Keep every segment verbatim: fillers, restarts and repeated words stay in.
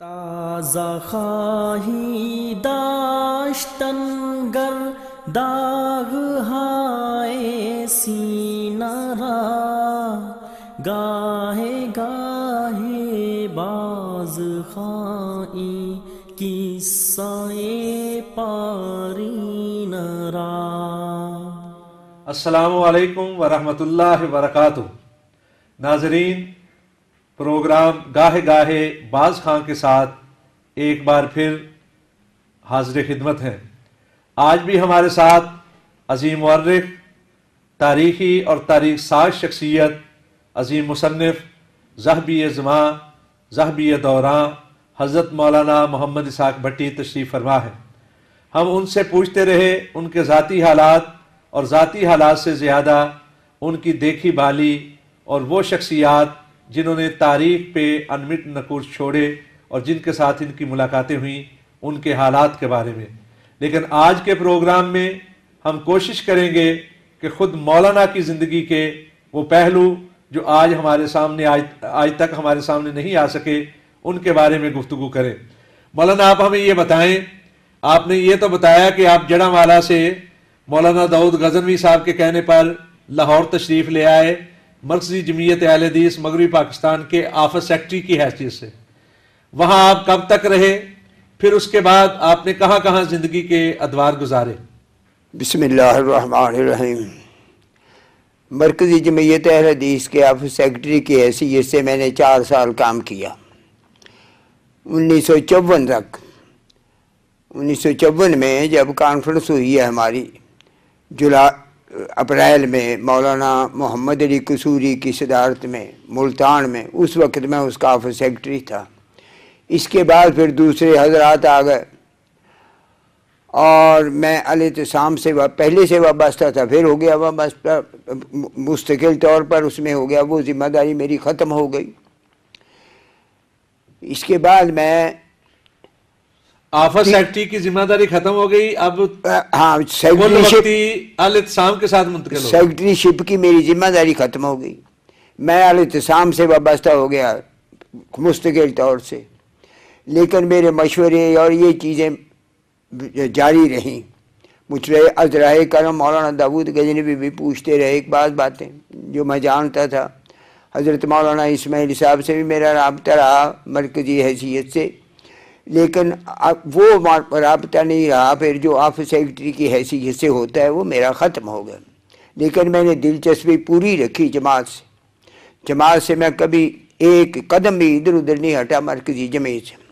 تازہ خواہی داشتن گر داغ ہائے سینہ را، گاہے گاہے باز خواہی قصہ پارین را۔ السلام علیکم ورحمۃ اللہ وبرکاتہ۔ ناظرین، پروگرام گاہے گاہے باز خاں کے ساتھ ایک بار پھر حاضر خدمت ہیں۔ آج بھی ہمارے ساتھ عظیم مورخ، تاریخی اور تاریخ ساز شخصیت، عظیم مصنف، ذہبی زماں، ذہبی دوراں حضرت مولانا محمد اسحاق بھٹی تشریف فرما ہے۔ ہم ان سے پوچھتے رہے ان کے ذاتی حالات اور ذاتی حالات سے زیادہ ان کی دیکھی بھالی اور وہ شخصیات جنہوں نے تاریخ پہ انمٹ نقوش چھوڑے اور جن کے ساتھ ان کی ملاقاتیں ہوئیں، ان کے حالات کے بارے میں۔ لیکن آج کے پروگرام میں ہم کوشش کریں گے کہ خود مولانا کی زندگی کے وہ پہلو جو آج ہمارے سامنے آج, آج تک ہمارے سامنے نہیں آ سکے، ان کے بارے میں گفتگو کریں۔ مولانا، آپ ہمیں یہ بتائیں، آپ نے یہ تو بتایا کہ آپ جڑا والا سے مولانا داؤد غزنوی صاحب کے کہنے پر لاہور تشریف لے آئے، مرکزی جمعیت اہل حدیث مغربی پاکستان کے آفس سیکٹری کی حیثیت سے۔ وہاں آپ کب تک رہے؟ پھر اس کے بعد آپ نے کہاں کہاں زندگی کے ادوار گزارے؟ بسم اللہ الرحمن الرحیم۔ مرکزی جمعیت اہل حدیث کے آفس سیکٹری کی حیثیت سے میں نے چار سال کام کیا، انیس سو چون تک۔ انیس سو چون میں جب کانفرنس ہوئی ہے ہماری جولائی اپریل میں مولانا محمد علی قصوری کی صدارت میں ملتان میں، اس وقت میں اس کا آفس سیکٹری تھا۔ اس کے بعد پھر دوسرے حضرات آ گئے اور میں الاعتصام سے پہلے سے وابستہ تھا، پھر ہو گیا وابستہ مستقل طور پر، اس میں ہو گیا، وہ ذمہ داری میری ختم ہو گئی۔ اس کے بعد میں آفس سیکٹری کی ذمہ داری ختم ہو گئی، اب ہاں سیکٹری شپ الاعتصام کے ساتھ منتقل ہو سیکٹری شپ کی میری ذمہ داری ختم ہو گئی۔ میں الاعتصام سے وابستہ ہو گیا مستقل طور سے، لیکن میرے مشورے اور یہ چیزیں جاری رہیں۔ مجھ سے عذرائے کرم مولانا داؤد غزنوی بھی پوچھتے رہے ایک بعض باتیں جو میں جانتا تھا۔ حضرت مولانا اسماعیل صاحب سے بھی میرا رابطہ رہا مرکزی حیثیت سے، لیکن وہ رابطہ نہیں رہا پھر جو آفس سیکٹری کی حیثیت سے ہوتا ہے، وہ میرا ختم ہو گیا۔ لیکن میں نے دلچسپی پوری رکھی جماعت سے، جماعت سے میں کبھی ایک قدم بھی ادھر ادھر نہیں ہٹا مرکزی جمعیت سے۔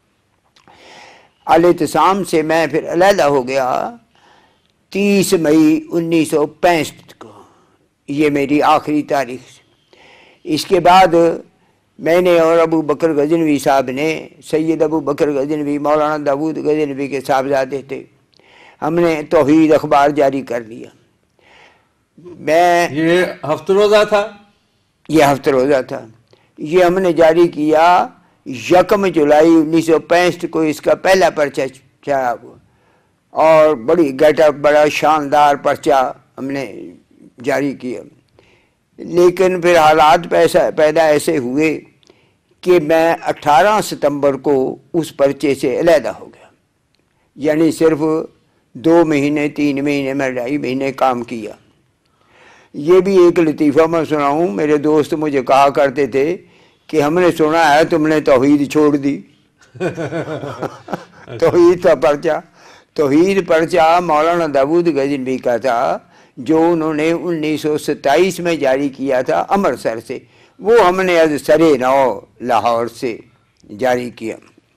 الاعتصام سے میں پھر علیحدہ ہو گیا تیس مئی انیس سو پینسٹھ کو، یہ میری آخری تاریخ سے۔ اس کے بعد میں نے اور ابو بکر غزنوی صاحب نے، سید ابو بکر غزنوی مولانا داؤد غزنوی کے صاحبزادے تھے، ہم نے توحید اخبار جاری کر لیا۔ میں یہ ہفتہ روزہ تھا یہ ہفتہ روزہ تھا یہ ہم نے جاری کیا یکم جولائی انیس سو پینسٹھ کو، اس کا پہلا پرچہ چھایا ہوا، اور بڑی گیٹ اپ بڑا شاندار پرچہ ہم نے جاری کیا۔ لیکن پھر حالات پیسہ پیدا ایسے ہوئے کہ میں اٹھارہ ستمبر کو اس پرچے سے علیحدہ ہو گیا، یعنی صرف دو مہینے تین مہینے میں ڈھائی مہینے کام کیا۔ یہ بھی ایک لطیفہ میں سناؤں، میرے دوست مجھے کہا کرتے تھے کہ ہم نے سنا ہے تم نے توحید چھوڑ دی۔ توحید کا پرچہ توحید پرچہ مولانا داؤد غزنوی کا تھا، جو انہوں نے انیس سو ستائیس میں جاری کیا تھا امرتسر سے، وہ ہم نے از سرے نو لاہور سے جاری کیا۔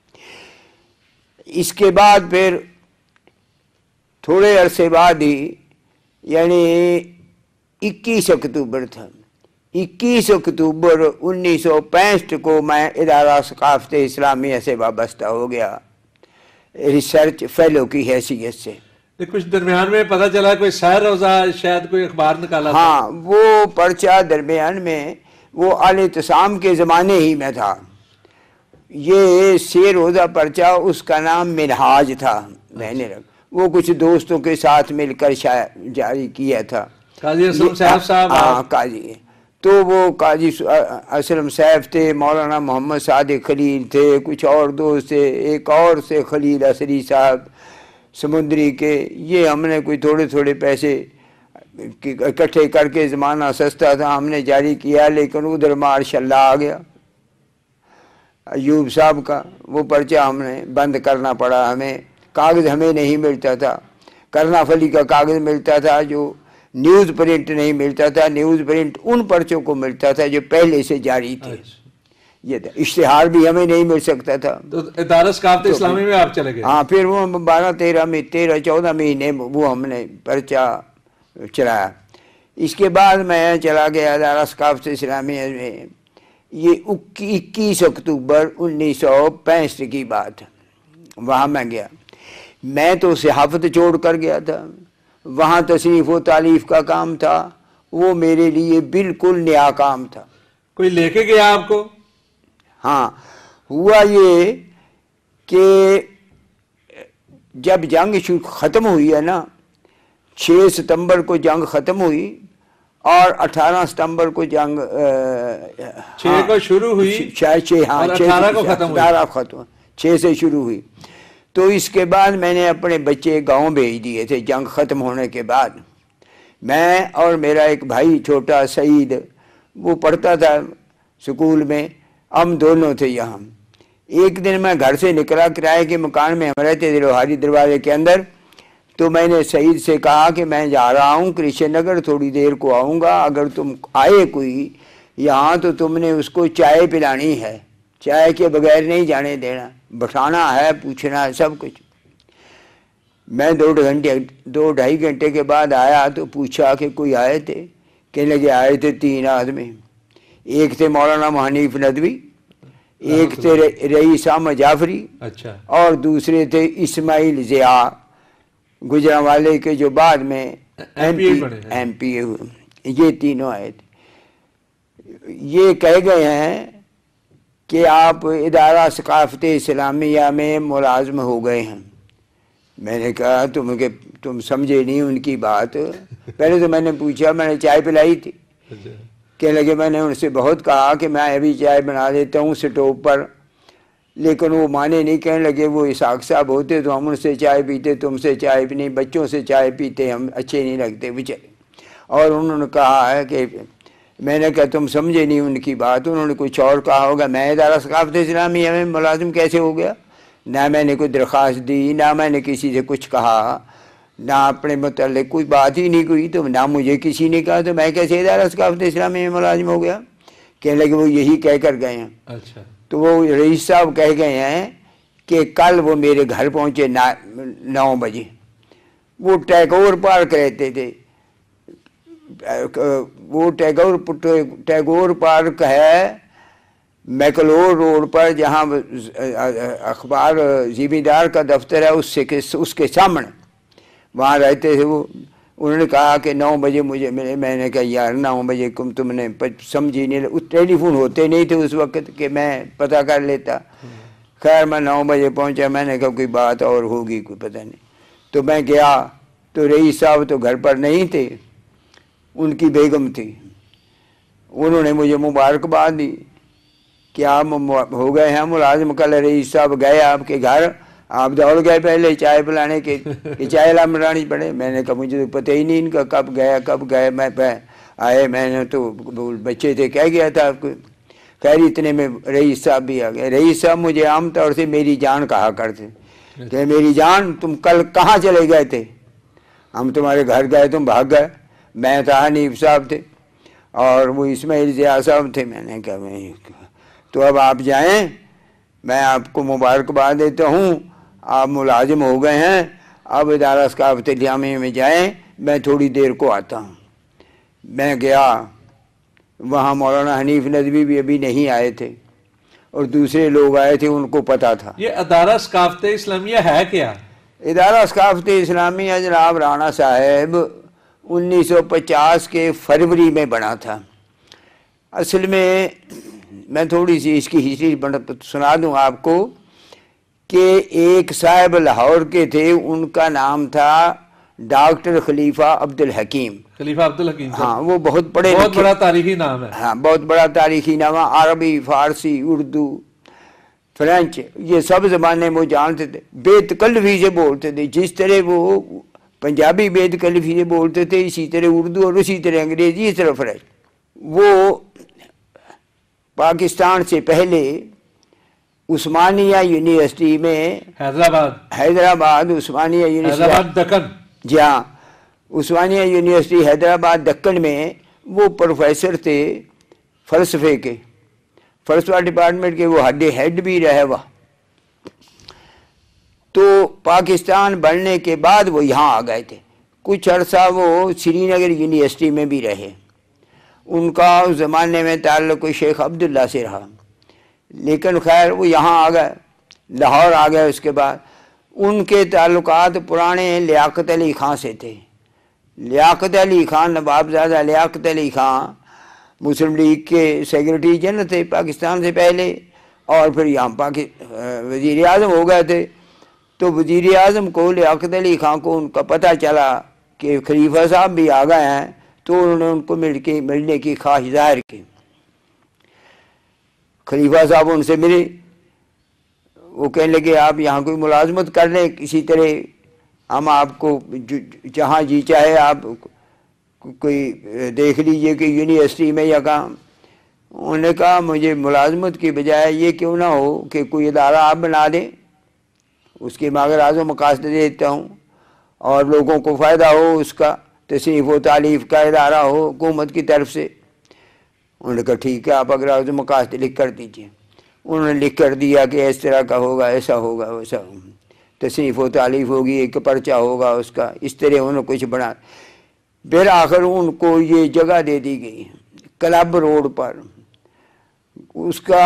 اس کے بعد پھر تھوڑے عرصے بعد ہی، یعنی اکیس اکتوبر تھا، اکیس اکتوبر انیس سو پینسٹھ کو میں ادارہ ثقافت اسلامیہ سے وابستہ ہو گیا، ریسرچ فیلو کی حیثیت سے۔ کچھ درمیان میں پتہ چلا کوئی سیر روزہ شاید کوئی اخبار نکالا تھا۔ ہاں، وہ پرچہ درمیان میں وہ الاعتصام کے زمانے ہی میں تھا۔ یہ سیر روزہ پرچہ، اس کا نام منہاج تھا، میں نے رکھ وہ کچھ دوستوں کے ساتھ مل کر جاری کیا تھا۔ قاضی اسلم صاحب صاحب ہاں قاضی تو وہ قاضی اسلم صاحب تھے، مولانا محمد صادق خلیل تھے، کچھ اور دوست تھے، ایک اور سے خلیل اسری صاحب سمندری کے. یہ ہم نے کوئی تھوڑے تھوڑے پیسے اکٹھے کر کے، زمانہ سستا تھا، ہم نے جاری کیا. لیکن ادھر ماشاء اللہ آ گیا ایوب صاحب کا، وہ پرچہ ہم نے بند کرنا پڑا. ہمیں کاغذ ہمیں نہیں ملتا تھا، کرنا فلی کا کاغذ ملتا تھا، جو نیوز پرنٹ نہیں ملتا تھا. نیوز پرنٹ ان پرچوں کو ملتا تھا جو پہلے سے جاری تھے. یہ تھا. اشتہار بھی ہمیں نہیں مل سکتا تھا. تو ادارہ ثقافت اسلامی میں آپ چلے گئے؟ ہاں، پھر وہ بارہ تیرہ میں تیرہ چودہ مہینے وہ ہم نے پرچہ چلایا. اس کے بعد میں چلا گیا ادارہ ثقافت اسلامیہ میں. یہ اکیس اکتوبر انیس سو پینسٹھ کی بات، وہاں میں گیا. میں تو صحافت چھوڑ کر گیا تھا، وہاں تصنیف و تالیف کا کام تھا، وہ میرے لیے بالکل نیا کام تھا. کوئی لے کے گیا آپ کو؟ ہاں، ہوا یہ کہ جب جنگ ختم ہوئی ہے نا، چھ ستمبر کو جنگ ختم ہوئی اور اٹھارہ ستمبر کو جنگ چھ کو شروع ہوئی، چھ ہاں اٹھارہ کو ختم ہوئی. اٹھارہ ختم چھ سے شروع ہوئی. تو اس کے بعد میں نے اپنے بچے گاؤں بھیج دیے تھے جنگ ختم ہونے کے بعد. میں اور میرا ایک بھائی چھوٹا سعید، وہ پڑھتا تھا سکول میں، ہم دونوں تھے یہاں. ایک دن میں گھر سے نکلا، کرائے کے مکان میں ہم رہتے تھے لوہاری دروازے کے اندر. تو میں نے سعید سے کہا کہ میں جا رہا ہوں کرشن نگر، تھوڑی دیر کو آؤں گا، اگر تم آئے کوئی یہاں تو تم نے اس کو چائے پلانی ہے، چائے کے بغیر نہیں جانے دینا، بٹھانا ہے، پوچھنا ہے، سب کچھ. میں دو گھنٹے دو ڈھائی گھنٹے کے بعد آیا تو پوچھا کہ کوئی آئے تھے؟ کہنے لگے آئے تھے تین آدمی. ایک تھے مولانا حنیف ندوی، ایک تھے رئیس احمد جعفری، اچھا، اور دوسرے تھے اسماعیل ضیاء گجرانوالے کے، جو بعد میں ایم پی ایم پی ہوئے. یہ تینوں آئے تھے. یہ کہہ گئے ہیں کہ آپ ادارہ ثقافت اسلامیہ میں ملازم ہو گئے ہیں. میں نے کہا تم کہ تم سمجھے نہیں ان کی بات. پہلے تو میں نے پوچھا، میں نے چائے پلائی تھی. کہنے لگے میں نے ان سے بہت کہا کہ میں ابھی چائے بنا دیتا ہوں سٹوو پر، لیکن وہ مانے نہیں. کہنے لگے وہ اسحاق صاحب ہوتے تو ہم ان سے چائے پیتے، تم سے چائے بھی نہیں، بچوں سے چائے پیتے، ہم اچھے نہیں لگتے بیچارے. اور انہوں نے کہا ہے کہ میں نے کہا تم سمجھے نہیں ان کی بات. انہوں نے کچھ اور کہا ہوگا. میں ادارہ ثقافت اسلامیہ میں ملازم کیسے ہو گیا؟ نہ میں نے کوئی درخواست دی، نہ میں نے کسی سے کچھ کہا، نہ اپنے متعلق کوئی بات ہی نہیں کوئی، تو نہ مجھے کسی نے کہا، تو میں کیسے ادارہ ثقافت اسلامیہ میں ملازم ہو گیا؟ کہنے لگے وہ یہی کہہ کر گئے ہیں. اچھا. تو وہ رئیس صاحب کہہ گئے ہیں کہ کل وہ میرے گھر پہنچے نو بجے. وہ ٹیگور پارک رہتے تھے. وہ ٹیگور ٹیگور پارک ہے میکلور روڈ پر، جہاں اخبار زمیندار کا دفتر ہے اس سے اس کے سامنے وہاں رہتے تھے وہ. انہوں نے کہا کہ نو بجے مجھے ملے. میں نے کہا یار نو بجے کم تم نے سمجھی نہیں، ٹیلی فون ہوتے نہیں تھے اس وقت کہ میں پتہ کر لیتا. خیر میں نو بجے پہنچا. میں نے کہا کوئی بات اور ہوگی، کوئی پتہ نہیں. تو میں گیا تو رئیس صاحب تو گھر پر نہیں تھے، ان کی بیگم تھی. انہوں نے مجھے مبارکباد دی کہ آپ ہو گئے ہیں ملازم. کل رئیس صاحب گئے آپ کے گھر، آپ دوڑ گئے پہلے چائے پلانے کے کہ چائے لا بنانی پڑے. میں نے کہا مجھے تو پتہ ہی نہیں ان کا کب گیا کب گئے. میں آئے، میں نے تو بچے تھے کہہ گیا تھا آپ کو. خیر اتنے میں رئیس صاحب بھی آ گئے. رئیس صاحب مجھے عام طور سے میری جان کہا کرتے کہ میری جان تم کل کہاں چلے گئے تھے؟ ہم تمہارے گھر گئے، تم بھاگ گئے. میں تھا حنیف صاحب تھے اور وہ اسماعیل ضیاء صاحب تھے. میں نے کہا میں تو اب آپ جائیں، میں آپ کو مبارکباد دیتا ہوں، آپ ملازم ہو گئے ہیں. اب ادارہ ثقافت اسلامیہ میں جائیں، میں تھوڑی دیر کو آتا ہوں. میں گیا، وہاں مولانا حنیف ندوی بھی ابھی نہیں آئے تھے اور دوسرے لوگ آئے تھے، ان کو پتہ تھا. یہ ادارہ ثقافت اسلامیہ ہے کیا؟ ادارہ ثقافت اسلامیہ جناب رانا صاحب انیس سو پچاس کے فروری میں بنا تھا. اصل میں میں تھوڑی سی اس کی ہسٹری سنا دوں آپ کو کہ ایک صاحب لاہور کے تھے، ان کا نام تھا ڈاکٹر خلیفہ عبد الحکیم. خلیفہ عبدالحکیم صاحب، ہاں وہ بہت بڑے بہت بڑا تاریخی نام ہے. ہاں بہت بڑا تاریخی نام ہے. عربی، فارسی، اردو، فرینچ، یہ سب زبانیں وہ جانتے تھے. بے تکلفی سے بولتے تھے. جس طرح وہ پنجابی بے تکلفی سے بولتے تھے، اسی طرح اردو اور اسی طرح انگریزی، اس طرح فرینچ. وہ پاکستان سے پہلے عثمانیہ یونیورسٹی میں حیدرآباد حیدرآباد عثمانیہ یونیورسٹی، حیدرآباد دکن، جی ہاں عثمانیہ یونیورسٹی حیدرآباد دکن میں وہ پروفیسر تھے فلسفے کے، فلسفہ ڈپارٹمنٹ کے، وہ ہیڈ ہیڈ بھی رہے وہ. تو پاکستان بننے کے بعد وہ یہاں آ گئے تھے. کچھ عرصہ وہ سری نگر یونیورسٹی میں بھی رہے. ان کا اس زمانے میں تعلق شیخ عبداللہ سے رہا، لیکن خیر وہ یہاں آ گئے، لاہور آ گئے. اس کے بعد ان کے تعلقات پرانے لیاقت علی خان سے تھے. لیاقت علی خان، نوابزادہ لیاقت علی خان مسلم لیگ کے سیکرٹری جنرل تھے پاکستان سے پہلے، اور پھر یہاں پاکستان وزیر اعظم ہو گئے تھے. تو وزیر اعظم کو لیاقت علی خان کو ان کا پتہ چلا کہ خلیفہ صاحب بھی آ گئے ہیں، تو انہوں نے ان کو مل کے ملنے کی خواہش ظاہر کی. خلیفہ صاحب ان سے ملے. وہ کہنے لگے آپ یہاں کوئی ملازمت کر لیں کسی طرح، ہم آپ کو جہاں جی چاہے آپ کوئی دیکھ لیجئے کہ یونیورسٹی میں یا کہاں. انہوں نے کہا مجھے ملازمت کی بجائے یہ کیوں نہ ہو کہ کوئی ادارہ آپ بنا دیں، اس کے میں اگر اعظم مقاصد دیتا ہوں اور لوگوں کو فائدہ ہو، اس کا تصنیف و تالیف کا ادارہ ہو حکومت کی طرف سے. انہوں نے کہا ٹھیک ہے، آپ اگر اعظم مقاصد لکھ کر دیجیے. انہوں نے لکھ کر دیا کہ اس طرح کا ہوگا، ایسا ہوگا، ویسا ہوگا، تصنیف و تالیف ہوگی، ایک پرچہ ہوگا اس کا، اس طرح انہوں نے کچھ بنا. بالآخر ان کو یہ جگہ دے دی گئی کلب روڈ پر. اس کا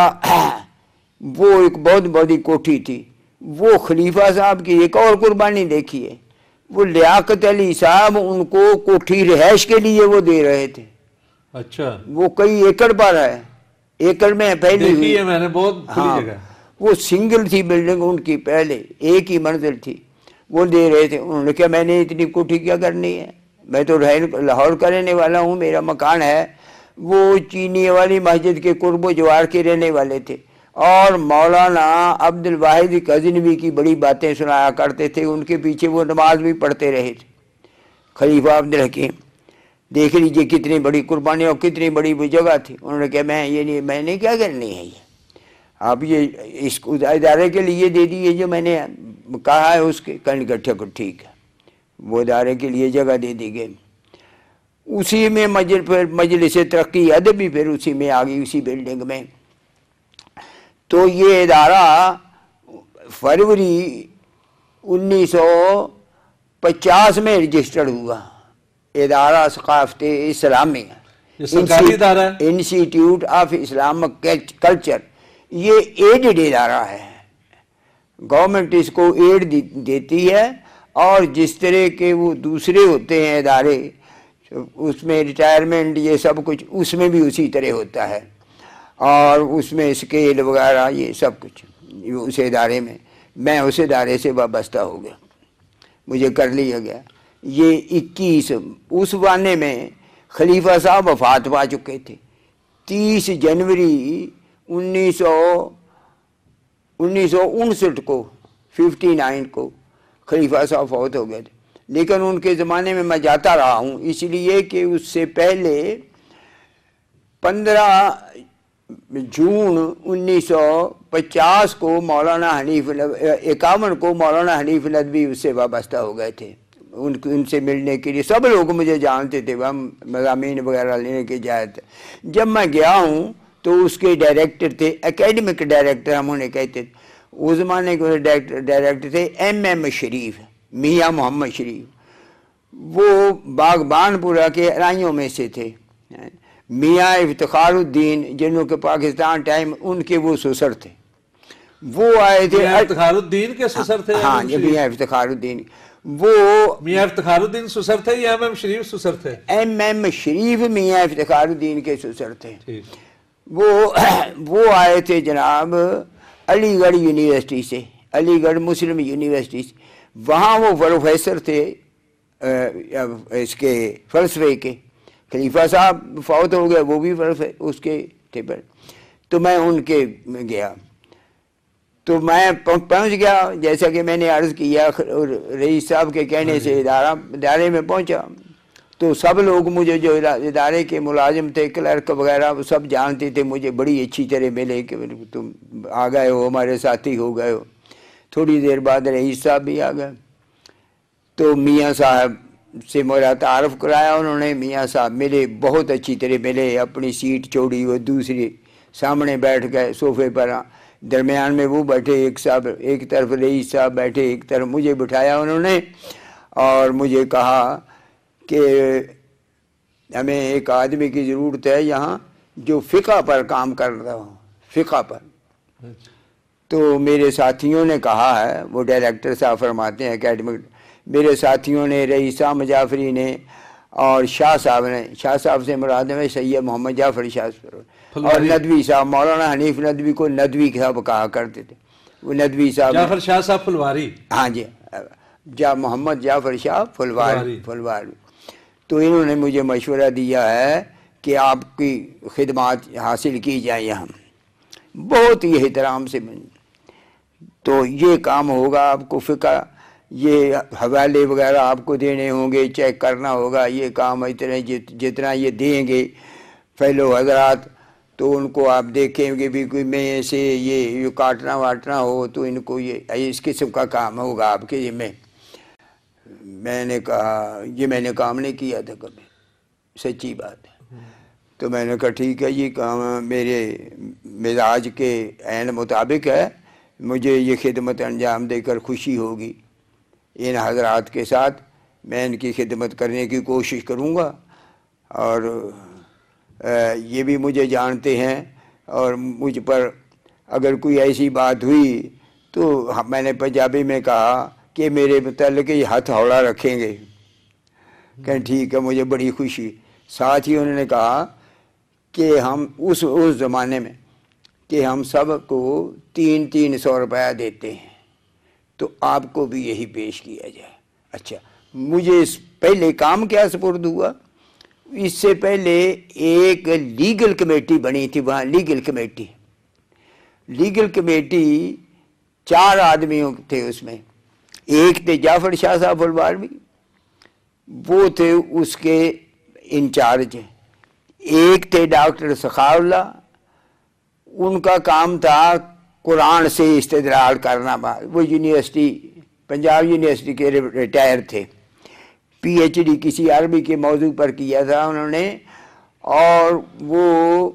وہ ایک بہت بڑی کوٹھی تھی. وہ خلیفہ صاحب کی ایک اور قربانی دیکھی ہے، وہ لیاقت علی صاحب ان کو کوٹھی رہائش کے لیے وہ دے رہے تھے. اچھا، وہ کئی ایکڑ پر ہے، ایکڑ میں پہلی دیکھی ہے میں نے، بہت کھلی ہاں جگہ. وہ سنگل تھی بلڈنگ ان کی، پہلے ایک ہی منزل تھی، وہ دے رہے تھے. انہوں نے کہا میں نے اتنی کوٹھی کیا کرنی ہے، میں تو لاہور کا رہنے والا ہوں، میرا مکان ہے. وہ چینی والی مسجد کے قرب و جوار کے رہنے والے تھے، اور مولانا عبد الواحد غزنوی کی بڑی باتیں سنایا کرتے تھے. ان کے پیچھے وہ نماز بھی پڑھتے رہے تھے. خلیفہ عبدالحکیم دیکھ لیجئے کتنی بڑی قربانی اور کتنی بڑی وہ جگہ تھی. انہوں نے کہا میں یہ نہیں، میں نے کیا کرنی ہے، یہ آپ یہ اس ادارے کے لیے دے دیے جو میں نے کہا ہے اس کے. کہنے کا ٹھیک ہے، وہ ادارے کے لیے جگہ دے دی گئی. اسی میں مجلس ترقی ادب بھی پھر اسی میں آ گئی، اسی بلڈنگ میں. تو یہ ادارہ فروری انیس سو پچاس میں رجسٹرڈ ہوا، ادارہ ثقافت اسلامیہ، سرکاری ادارہ ہے، انسٹیٹیوٹ آف اسلامک کلچر. یہ ایڈڈ ادارہ ہے، گورنمنٹ اس کو ایڈ دیتی ہے. اور جس طرح کے وہ دوسرے ہوتے ہیں ادارے، اس میں ریٹائرمنٹ یہ سب کچھ اس میں بھی اسی طرح ہوتا ہے، اور اس میں اسکیل وغیرہ یہ سب کچھ اس ادارے میں. میں اس ادارے سے وابستہ ہو گیا، مجھے کر لیا گیا. یہ اکیس اس وانے میں خلیفہ صاحب وفات پا چکے تھے. تیس جنوری انیس سو انیس سو انسٹھ کو ففٹی نائن کو خلیفہ صاحب فوت ہو گئے تھے. لیکن ان کے زمانے میں میں جاتا رہا ہوں، اس لیے کہ اس سے پہلے پندرہ جون انیس سو پچاس کو مولانا حنیف اکاون کو مولانا حنیف ندوی اس سے وابستہ ہو گئے تھے. ان ان سے ملنے کے لیے سب لوگ مجھے جانتے تھے، ہم مضامین وغیرہ لینے کے جائے تھے. جب میں گیا ہوں تو اس کے ڈائریکٹر تھے، اکیڈمک ڈائریکٹر ہم انہیں کہتے تھے. اس زمانے کے ڈائریکٹر تھے ایم ایم شریف، میاں محمد شریف. وہ باغبان پورہ کے رائیوں میں سے تھے. میاں افتخار الدین جنہوں کے پاکستان ٹائم ان کے وہ سسر تھے. وہ آئے تھے. میاں افتخار الدین کے سسر تھے؟ ہاں میاں افتخار الدین. وہ میاں افتخار الدین سسر تھے یا ایم ایم شریف سسر تھے؟ ایم ایم شریف میاں افتخار الدین کے سسر تھے. وہ وہ آئے تھے جناب علی گڑھ یونیورسٹی سے، علی گڑھ مسلم یونیورسٹی سے. وہاں وہ پروفیسر تھے اس کے فلسفے کے، خلیفہ صاحب فوت ہو گئے، وہ بھی فلسفے اس کے تھے پر، تو میں ان کے گیا، تو میں پہنچ گیا جیسا کہ میں نے عرض کیا، رئیس صاحب کے کہنے سے ادارہ ادارے میں پہنچا، تو سب لوگ مجھے جو ادارے کے ملازم تھے، کلرک وغیرہ، وہ سب جانتے تھے مجھے، بڑی اچھی طرح ملے کہ تم آ گئے ہو، ہمارے ساتھی ہو گئے ہو۔ تھوڑی دیر بعد رئیس صاحب بھی آ گئے، تو میاں صاحب سے میرا تعارف کرایا انہوں نے، میاں صاحب ملے، بہت اچھی طرح ملے، اپنی سیٹ چھوڑی، وہ دوسری سامنے بیٹھ گئے صوفے پر، درمیان میں وہ بیٹھے، ایک صاحب ایک طرف رئیس صاحب بیٹھے، ایک طرف مجھے بٹھایا انہوں نے، اور مجھے کہا کہ ہمیں ایک آدمی کی ضرورت ہے یہاں جو فقہ پر کام کر رہا ہو، فقہ پر۔ تو میرے ساتھیوں نے کہا ہے، وہ ڈائریکٹر صاحب فرماتے ہیں اکیڈمک، میرے ساتھیوں نے، رئیس صاحب جعفری نے اور شاہ صاحب نے، شاہ صاحب سے مراد ہے سید محمد جعفر شاہ صاحب، اور ندوی صاحب، مولانا حنیف ندوی کو ندوی صاحب کہا کرتے تھے، وہ ندوی صاحب، جعفر شاہ صاحب پھلواری، ہاں جی، جا محمد جعفر شاہ پھلواری پھلواری تو انہوں نے مجھے مشورہ دیا ہے کہ آپ کی خدمات حاصل کی جائیں یہاں، بہت ہی احترام سے، تو یہ کام ہوگا آپ کو، فقہ یہ حوالے وغیرہ آپ کو دینے ہوں گے، چیک کرنا ہوگا، یہ کام اتنے جتنا یہ دیں گے فیلو حضرات، تو ان کو آپ دیکھیں گے بھی کوئی میں سے یہ کاٹنا واٹنا ہو تو ان کو یہ اس قسم کا کام ہوگا آپ کے ذمہ۔ میں نے کہا یہ میں نے کام نہیں کیا تھا کبھی، سچی بات ہے، تو میں نے کہا ٹھیک ہے، یہ کام میرے مزاج کے عین مطابق ہے، مجھے یہ خدمت انجام دے کر خوشی ہوگی، ان حضرات کے ساتھ میں ان کی خدمت کرنے کی کوشش کروں گا، اور یہ بھی مجھے جانتے ہیں، اور مجھ پر اگر کوئی ایسی بات ہوئی تو میں نے پنجابی میں کہا کہ میرے متعلق یہ ہاتھ ہوڑا رکھیں گے، کہ ٹھیک ہے، مجھے بڑی خوشی۔ ساتھ ہی انہوں نے کہا کہ ہم اس اس زمانے میں کہ ہم سب کو تین تین سو روپیہ دیتے ہیں، تو آپ کو بھی یہی پیش کیا جائے۔ اچھا، مجھے اس پہلے کام کیا سپرد ہوا، اس سے پہلے ایک لیگل کمیٹی بنی تھی وہاں، لیگل کمیٹی لیگل کمیٹی چار آدمیوں تھے اس میں، ایک تھے جعفر شاہ صاحب پھلواری، وہ تھے اس کے انچارج، ایک تھے ڈاکٹر سخاء اللہ، ان کا کام تھا قرآن سے استدلال کرنا، وہ یونیورسٹی پنجاب یونیورسٹی کے ریٹائر تھے، پی ایچ ڈی کسی عربی کے موضوع پر کیا تھا انہوں نے، اور وہ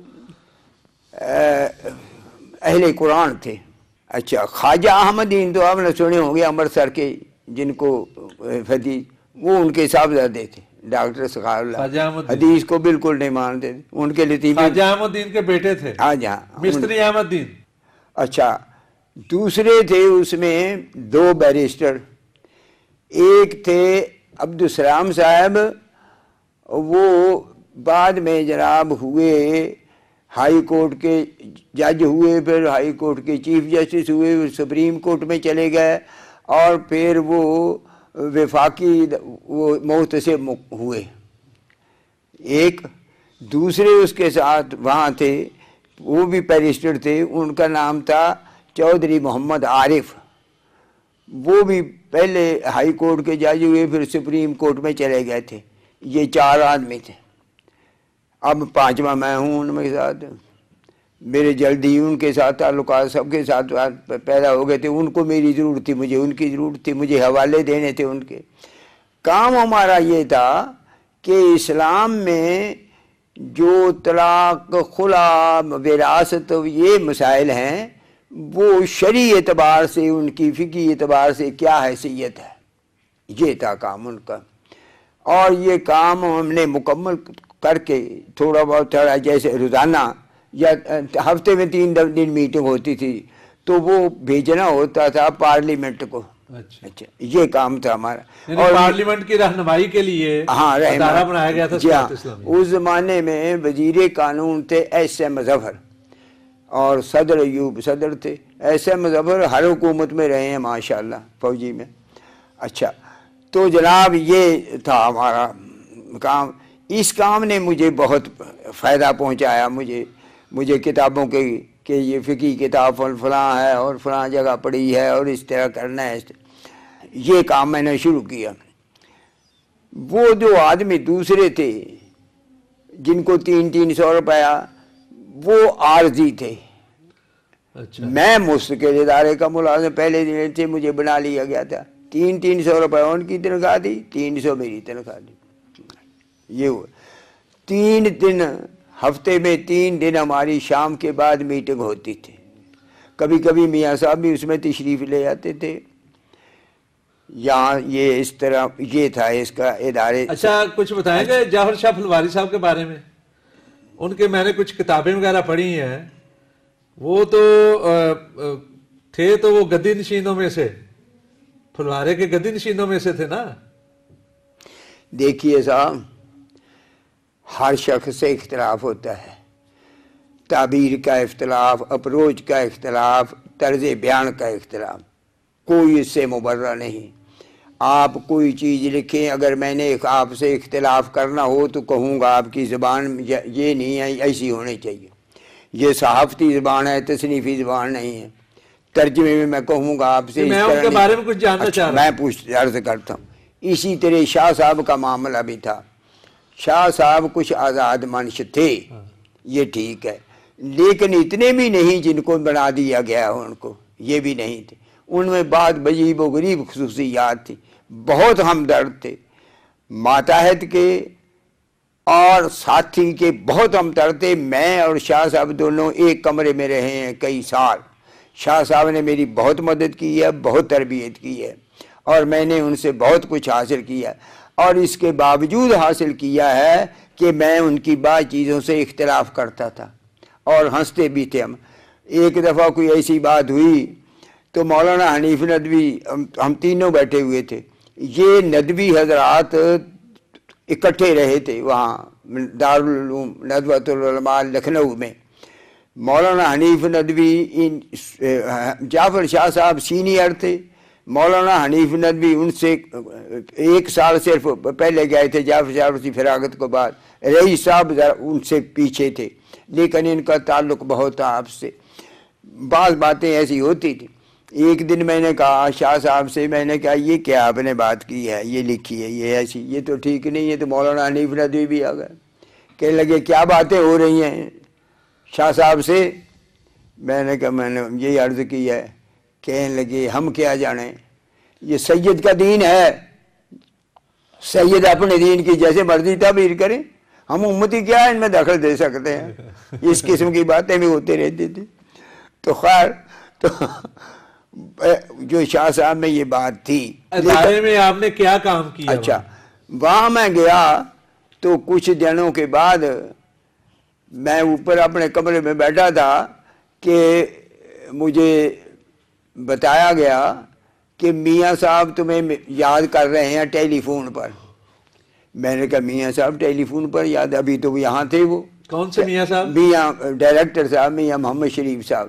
اہل قرآن تھے۔ اچھا، خواجہ احمدین تو آپ نے سنے ہوں گے امرتسر کے، جن کو حدیث، وہ ان کے صاحبزادے تھے، ڈاکٹر سخاء اللہ، حدیث کو بالکل نہیں مانتے تھے، ان کے لطیفے خواجہ احمدین کے بیٹے تھے، ہاں جہاں مستری احمد دین۔ اچھا، دوسرے تھے اس میں دو بیرسٹر، ایک تھے عبدالسلام صاحب، وہ بعد میں جناب ہوئے ہائی کورٹ کے جج ہوئے، پھر ہائی کورٹ کے چیف جسٹس ہوئے، سپریم کورٹ میں چلے گئے، اور پھر وہ وفاقی وہ محتسب ہوئے۔ ایک دوسرے اس کے ساتھ وہاں تھے، وہ بھی بیرسٹر تھے، ان کا نام تھا چودھری محمد عارف، وہ بھی پہلے ہائی کورٹ کے جج ہوئے، پھر سپریم کورٹ میں چلے گئے تھے۔ یہ چار آدمی تھے، اب پانچواں میں ہوں ان کے ساتھ، میرے جلدی ان کے ساتھ تعلقات سب کے ساتھ پیدا ہو گئے تھے، ان کو میری ضرورت تھی، مجھے ان کی ضرورت تھی، مجھے حوالے دینے تھے ان کے۔ کام ہمارا یہ تھا کہ اسلام میں جو طلاق، خلا، وراثت، یہ مسائل ہیں، وہ شرعی اعتبار سے، ان کی فقہی اعتبار سے کیا حیثیت ہے، یہ تھا کام ان کا۔ اور یہ کام ہم نے مکمل کر کے تھوڑا بہت تھوڑا جیسے روزانہ یا ہفتے میں تین دن میٹنگ ہوتی تھی، تو وہ بھیجنا ہوتا تھا پارلیمنٹ کو۔ اچھا، یہ کام تھا ہمارا، اور پارلیمنٹ کی رہنمائی کے لیے ہاں ادارہ بنایا گیا تھا۔ جی ہاں، اس زمانے میں وزیر قانون تھے ایس ایم مظفر، اور صدر ایوب صدر تھے۔ ایس ایم مظفر ہر حکومت میں رہے ہیں ماشاءاللہ، فوجی میں۔ اچھا، تو جناب یہ تھا ہمارا کام. اس کام نے مجھے بہت فائدہ پہنچایا. مجھے مجھے کتابوں کے کہ یہ فقہی کتاب فلاں ہے اور فلاں جگہ پڑھی ہے اور اس طرح کرنا ہے, یہ کام میں نے شروع کیا. وہ جو آدمی دوسرے تھے جن کو تین تین سو روپیہ, وہ عارضی تھے. اچھا. میں مستقل ادارے کا ملازم پہلے دن سے مجھے بنا لیا گیا تھا. تین تین سو روپے ان کی تنخواہ دی, تین سو میری تنخواہ دی. یہ ہوا. تین دن ہفتے میں تین دن ہماری شام کے بعد میٹنگ ہوتی تھی. کبھی کبھی میاں صاحب بھی اس میں تشریف لے جاتے تھے. یہاں یہ اس طرح یہ تھا اس کا ادارے. اچھا کچھ بتائیں گے جعفر شاہ پھلواری صاحب کے بارے میں؟ ان کے میں نے کچھ کتابیں وغیرہ پڑھی ہیں. وہ تو تھے تو وہ گدی نشینوں میں سے, پھلوارے کے گدی نشینوں میں سے تھے نا. دیکھیے صاحب, ہر شخص سے اختلاف ہوتا ہے. تعبیر کا اختلاف, اپروچ کا اختلاف, طرز بیان کا اختلاف, کوئی اس سے مبرہ نہیں. آپ کوئی چیز لکھیں, اگر میں نے آپ سے اختلاف کرنا ہو تو کہوں گا آپ کی زبان یہ نہیں ہے, ایسی ہونی چاہیے. یہ صحافتی زبان ہے, تصنیفی زبان نہیں ہے. ترجمے میں میں کہوں گا آپ سے. میں ان کے بارے میں کچھ جاننا چاہ رہا ہوں. میں پوچھ عرض کرتا ہوں. اسی طرح شاہ صاحب کا معاملہ بھی تھا. شاہ صاحب کچھ آزاد منش تھے, یہ ٹھیک ہے, لیکن اتنے بھی نہیں جن کو بنا دیا گیا ان کو, یہ بھی نہیں تھے. ان میں بعض عجیب و غریب خصوصیات تھی. بہت ہمدرد تھے, ماتحت کے اور ساتھی کے بہت ہمدرد تھے. میں اور شاہ صاحب دونوں ایک کمرے میں رہے ہیں کئی سال. شاہ صاحب نے میری بہت مدد کی ہے, بہت تربیت کی ہے, اور میں نے ان سے بہت کچھ حاصل کیا, اور اس کے باوجود حاصل کیا ہے کہ میں ان کی بعض چیزوں سے اختلاف کرتا تھا اور ہنستے بھی تھے ہم. ایک دفعہ کوئی ایسی بات ہوئی تو مولانا حنیف ندوی, ہم تینوں بیٹھے ہوئے تھے. یہ ندوی حضرات اکٹھے رہے تھے وہاں دارالعلوم ندوۃ العلماء لکھنؤ میں. مولانا حنیف ندوی, جعفر شاہ صاحب سینئر تھے. مولانا حنیف ندوی ان سے ایک سال صرف پہلے گئے تھے جعفر شاہ کی فراغت کو بعد. رئیس صاحب ان سے پیچھے تھے, لیکن ان کا تعلق بہت تھا آپ سے. بعض باتیں ایسی ہوتی تھی. ایک دن میں نے کہا شاہ صاحب سے, میں نے کہا یہ کیا آپ نے بات کی ہے, یہ لکھی ہے, یہ ایسی, یہ تو ٹھیک نہیں ہے. تو مولانا حنیف ندوی بھی آ گئے, کہنے لگے کیا باتیں ہو رہی ہیں شاہ صاحب سے. میں نے کہا میں نے یہی عرض کی ہے. کہنے لگے ہم کیا جانیں, یہ سید کا دین ہے, سید اپنے دین کی جیسے مرضی تعبیر کریں, ہم امتی کیا ہے ان میں دخل دے سکتے ہیں. اس قسم کی باتیں بھی ہوتے رہتی تھی. تو خیر, تو جو شاہ صاحب میں یہ بات تھی. ادارے میں آپ نے کیا کام کیا؟ اچھا, وہاں میں گیا تو کچھ دنوں کے بعد میں اوپر اپنے کمرے میں بیٹھا تھا کہ مجھے بتایا گیا کہ میاں صاحب تمہیں یاد کر رہے ہیں ٹیلی فون پر. میں نے کہا میاں صاحب ٹیلی فون پر یاد؟ ابھی تو یہاں تھے. وہ کون سے میاں صاحب؟ میاں ڈائریکٹر صاحب, میاں محمد شریف صاحب.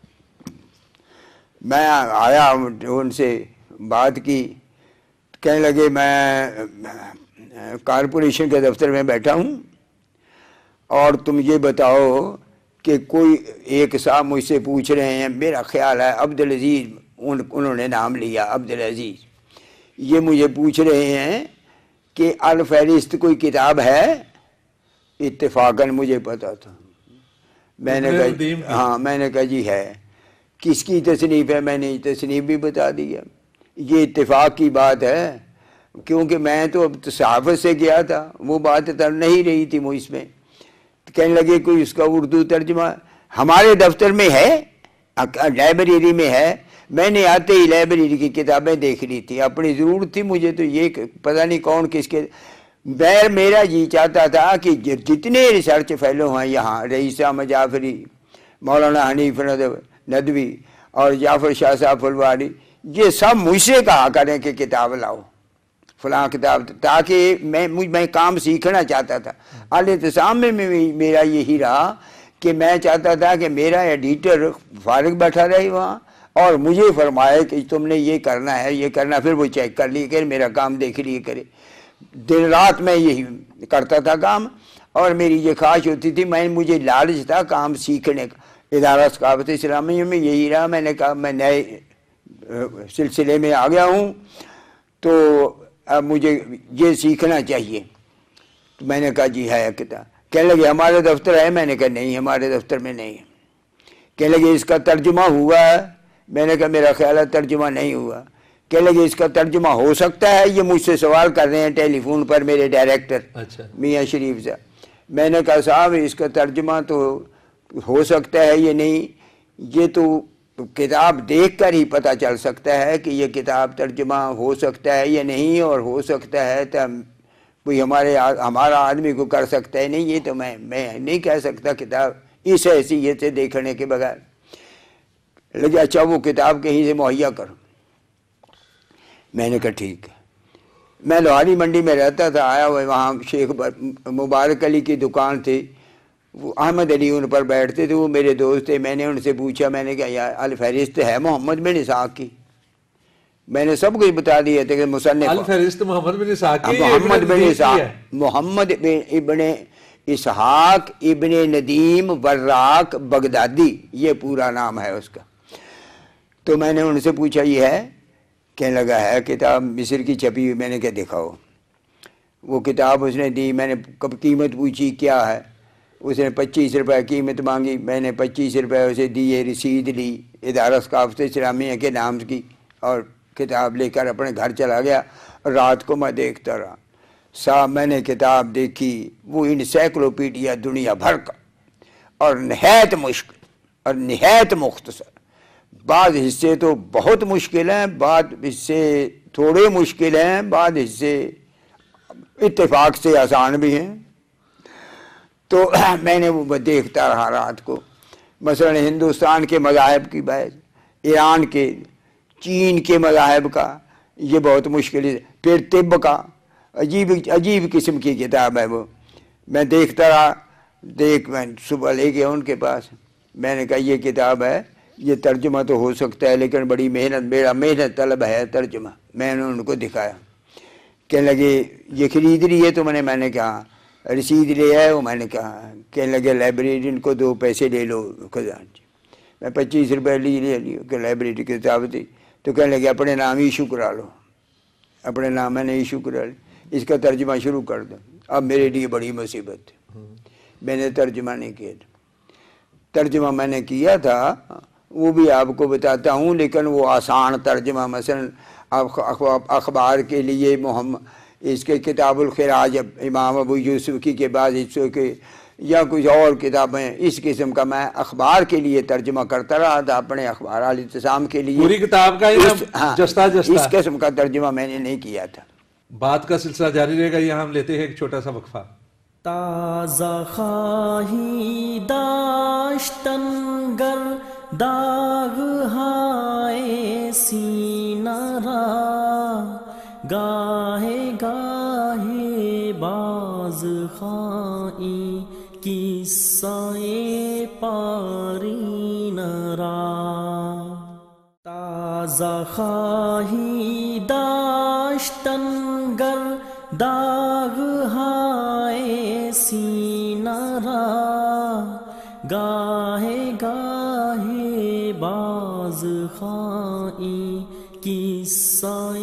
میں آیا, ان سے بات کی. کہنے لگے میں کارپوریشن کے دفتر میں بیٹھا ہوں اور تم یہ بتاؤ کہ کوئی ایک صاحب مجھ سے پوچھ رہے ہیں, میرا خیال ہے عبدالعزیز, ان انہوں نے نام لیا عبدالعزیز, یہ مجھے پوچھ رہے ہیں کہ الفہرست کوئی کتاب ہے. اتفاقاً مجھے پتا تھا. میں نے کہا ہاں, میں نے کہا جی ہے. کس کی تصنیف ہے؟ میں نے تصنیف بھی بتا دیا. یہ اتفاق کی بات ہے کیونکہ میں تو اب صحافت سے گیا تھا, وہ بات تر نہیں رہی تھی مجھ میں. کہنے لگے کوئی اس کا اردو ترجمہ ہمارے دفتر میں ہے, لائبریری میں ہے. میں نے آتے ہی لائبریری کی کتابیں دیکھ لی تھی, اپنی ضرورت تھی مجھے تو یہ پتہ نہیں کون کس کے. میں میرا جی چاہتا تھا کہ جتنے ریسرچ فیلو ہیں یہاں, رئیس احمد جعفری, مولانا حنیف ندوی اور جعفر شاہ صاحب پھلواری, یہ سب مجھ سے کہا کریں کہ کتاب لاؤ فلاں کتاب, تاکہ میں میں کام سیکھنا چاہتا تھا. الاعتصام میں میرا یہی رہا کہ میں چاہتا تھا کہ میرا ایڈیٹر فارغ بیٹھا رہے وہاں, اور مجھے فرمایا کہ تم نے یہ کرنا ہے یہ کرنا، پھر وہ چیک کر لیے کرے، میرا کام دیکھ لیے کرے۔ دن رات میں یہی کرتا تھا کام، اور میری یہ خواہش ہوتی تھی، میں مجھے لالچ تھا کام سیکھنے کا۔ ادارہ ثقافت اسلامیہ میں یہی رہا، میں نے کہا میں نئے سلسلے میں آ گیا ہوں تو اب مجھے یہ سیکھنا چاہیے۔ تو میں نے کہا جی ہے کتاب، کہنے لگے ہمارے دفتر ہے، میں نے کہا نہیں ہمارے دفتر میں نہیں ہے۔ کہنے لگے اس کا ترجمہ ہوا ہے، میں نے کہا میرا خیال ہے ترجمہ نہیں ہوا۔ کہنے لگے اس کا ترجمہ ہو سکتا ہے، یہ مجھ سے سوال کر رہے ہیں ٹیلی فون پر میرے ڈائریکٹر میاں شریف صاحب۔ میں نے کہا صاحب اس کا ترجمہ تو ہو سکتا ہے یہ نہیں، یہ تو کتاب دیکھ کر ہی پتہ چل سکتا ہے کہ یہ کتاب ترجمہ ہو سکتا ہے یا نہیں، اور ہو سکتا ہے تو کوئی ہمارے ہمارا آدمی کو کر سکتا ہے نہیں، یہ تو میں میں نہیں کہہ سکتا کتاب اس حیثیت سے دیکھنے کے بغیر۔ لگے اچھا وہ کتاب کہیں سے مہیا کرو۔ میں نے کہا ٹھیک ہے۔ میں لوہاری منڈی میں رہتا تھا، آیا ہوا وہاں شیخ مبارک علی کی دکان تھی، وہ احمد علی ان پر بیٹھتے تھے، وہ میرے دوست تھے۔ میں نے ان سے پوچھا، میں نے کہا یار الفہرست ہے محمد بن اسحاق کی، میں نے سب کچھ بتا دیا تھا کہ مصنف الفہرست محمد بن اسحاق کی، محمد بن اسحاق محمد ابن اسحاق ابن ندیم وراق بغدادی، یہ پورا نام ہے اس کا۔ تو میں نے ان سے پوچھا یہ ہے؟ کہنے لگا ہے کتاب مصر کی چھپی ہوئی۔ میں نے کہا دکھاؤ۔ وہ کتاب اس نے دی، میں نے کب قیمت پوچھی کیا ہے، اس نے پچیس روپے قیمت مانگی، میں نے پچیس روپے اسے دیے، رسید لی ادارہ ثقافت اسلامیہ کے نام کی، اور کتاب لے کر اپنے گھر چلا گیا۔ رات کو میں دیکھتا رہا، صاحب میں نے کتاب دیکھی، وہ انسائکلوپیڈیا دنیا بھر کا، اور نہایت مشکل اور نہایت مختصر، بعض حصے تو بہت مشکل ہیں، بعض حصے تھوڑے مشکل ہیں، بعض حصے اتفاق سے آسان بھی ہیں۔ تو میں نے وہ دیکھتا رہا رات کو، مثلا ہندوستان کے مذاہب کی بحث، ایران کے، چین کے مذاہب کا، یہ بہت مشکل ہے، پھر طب کا، عجیب عجیب قسم کی کتاب ہے وہ۔ میں دیکھتا رہا، دیکھ میں صبح لے گیا ان کے پاس، میں نے کہا یہ کتاب ہے، یہ ترجمہ تو ہو سکتا ہے لیکن بڑی محنت، میرا محنت طلب ہے ترجمہ۔ میں نے ان کو دکھایا، کہنے لگے یہ خرید لی ہے تو میں نے میں نے کہا رسید لے آئے ہو؟ میں نے کہا، کہنے لگے لائبریرین کو دو پیسے لے لو خزانچی۔ میں پچیس روپے لی لے لی کہ لائبریری کی کتاب تھی، تو کہنے لگے اپنے نام ایشو کرا لو، اپنے نام میں نے ایشو کرا لی، اس کا ترجمہ شروع کر دو۔ اب میرے لیے بڑی مصیبت تھی، میں نے ترجمہ نہیں کیا تھا۔ ترجمہ میں نے کیا تھا وہ بھی آپ کو بتاتا ہوں، لیکن وہ آسان ترجمہ، مثلا اخبار کے لیے محمد اس کے کتاب الخراج امام ابو یوسف کی کے بعد حصوں کے، یا کچھ اور کتابیں اس قسم کا، میں اخبار کے لیے ترجمہ کرتا رہا تھا، اپنے اخبار الاعتصام کے لیے پوری کتاب کا جستا جستا اس قسم کا ترجمہ میں نے نہیں کیا تھا۔ بات کا سلسلہ جاری رہے گا، یہاں ہم لیتے ہیں ایک چھوٹا سا وقفہ۔ تازہ خواہی داشتن گر داغ ہائے سینہ را، گاہے گاہے باز خواہی قصہ پارین را، تازہ خواہی داشتن گر داغ ہائے سینہ را، گاہے گاہے باز خواہی قصہ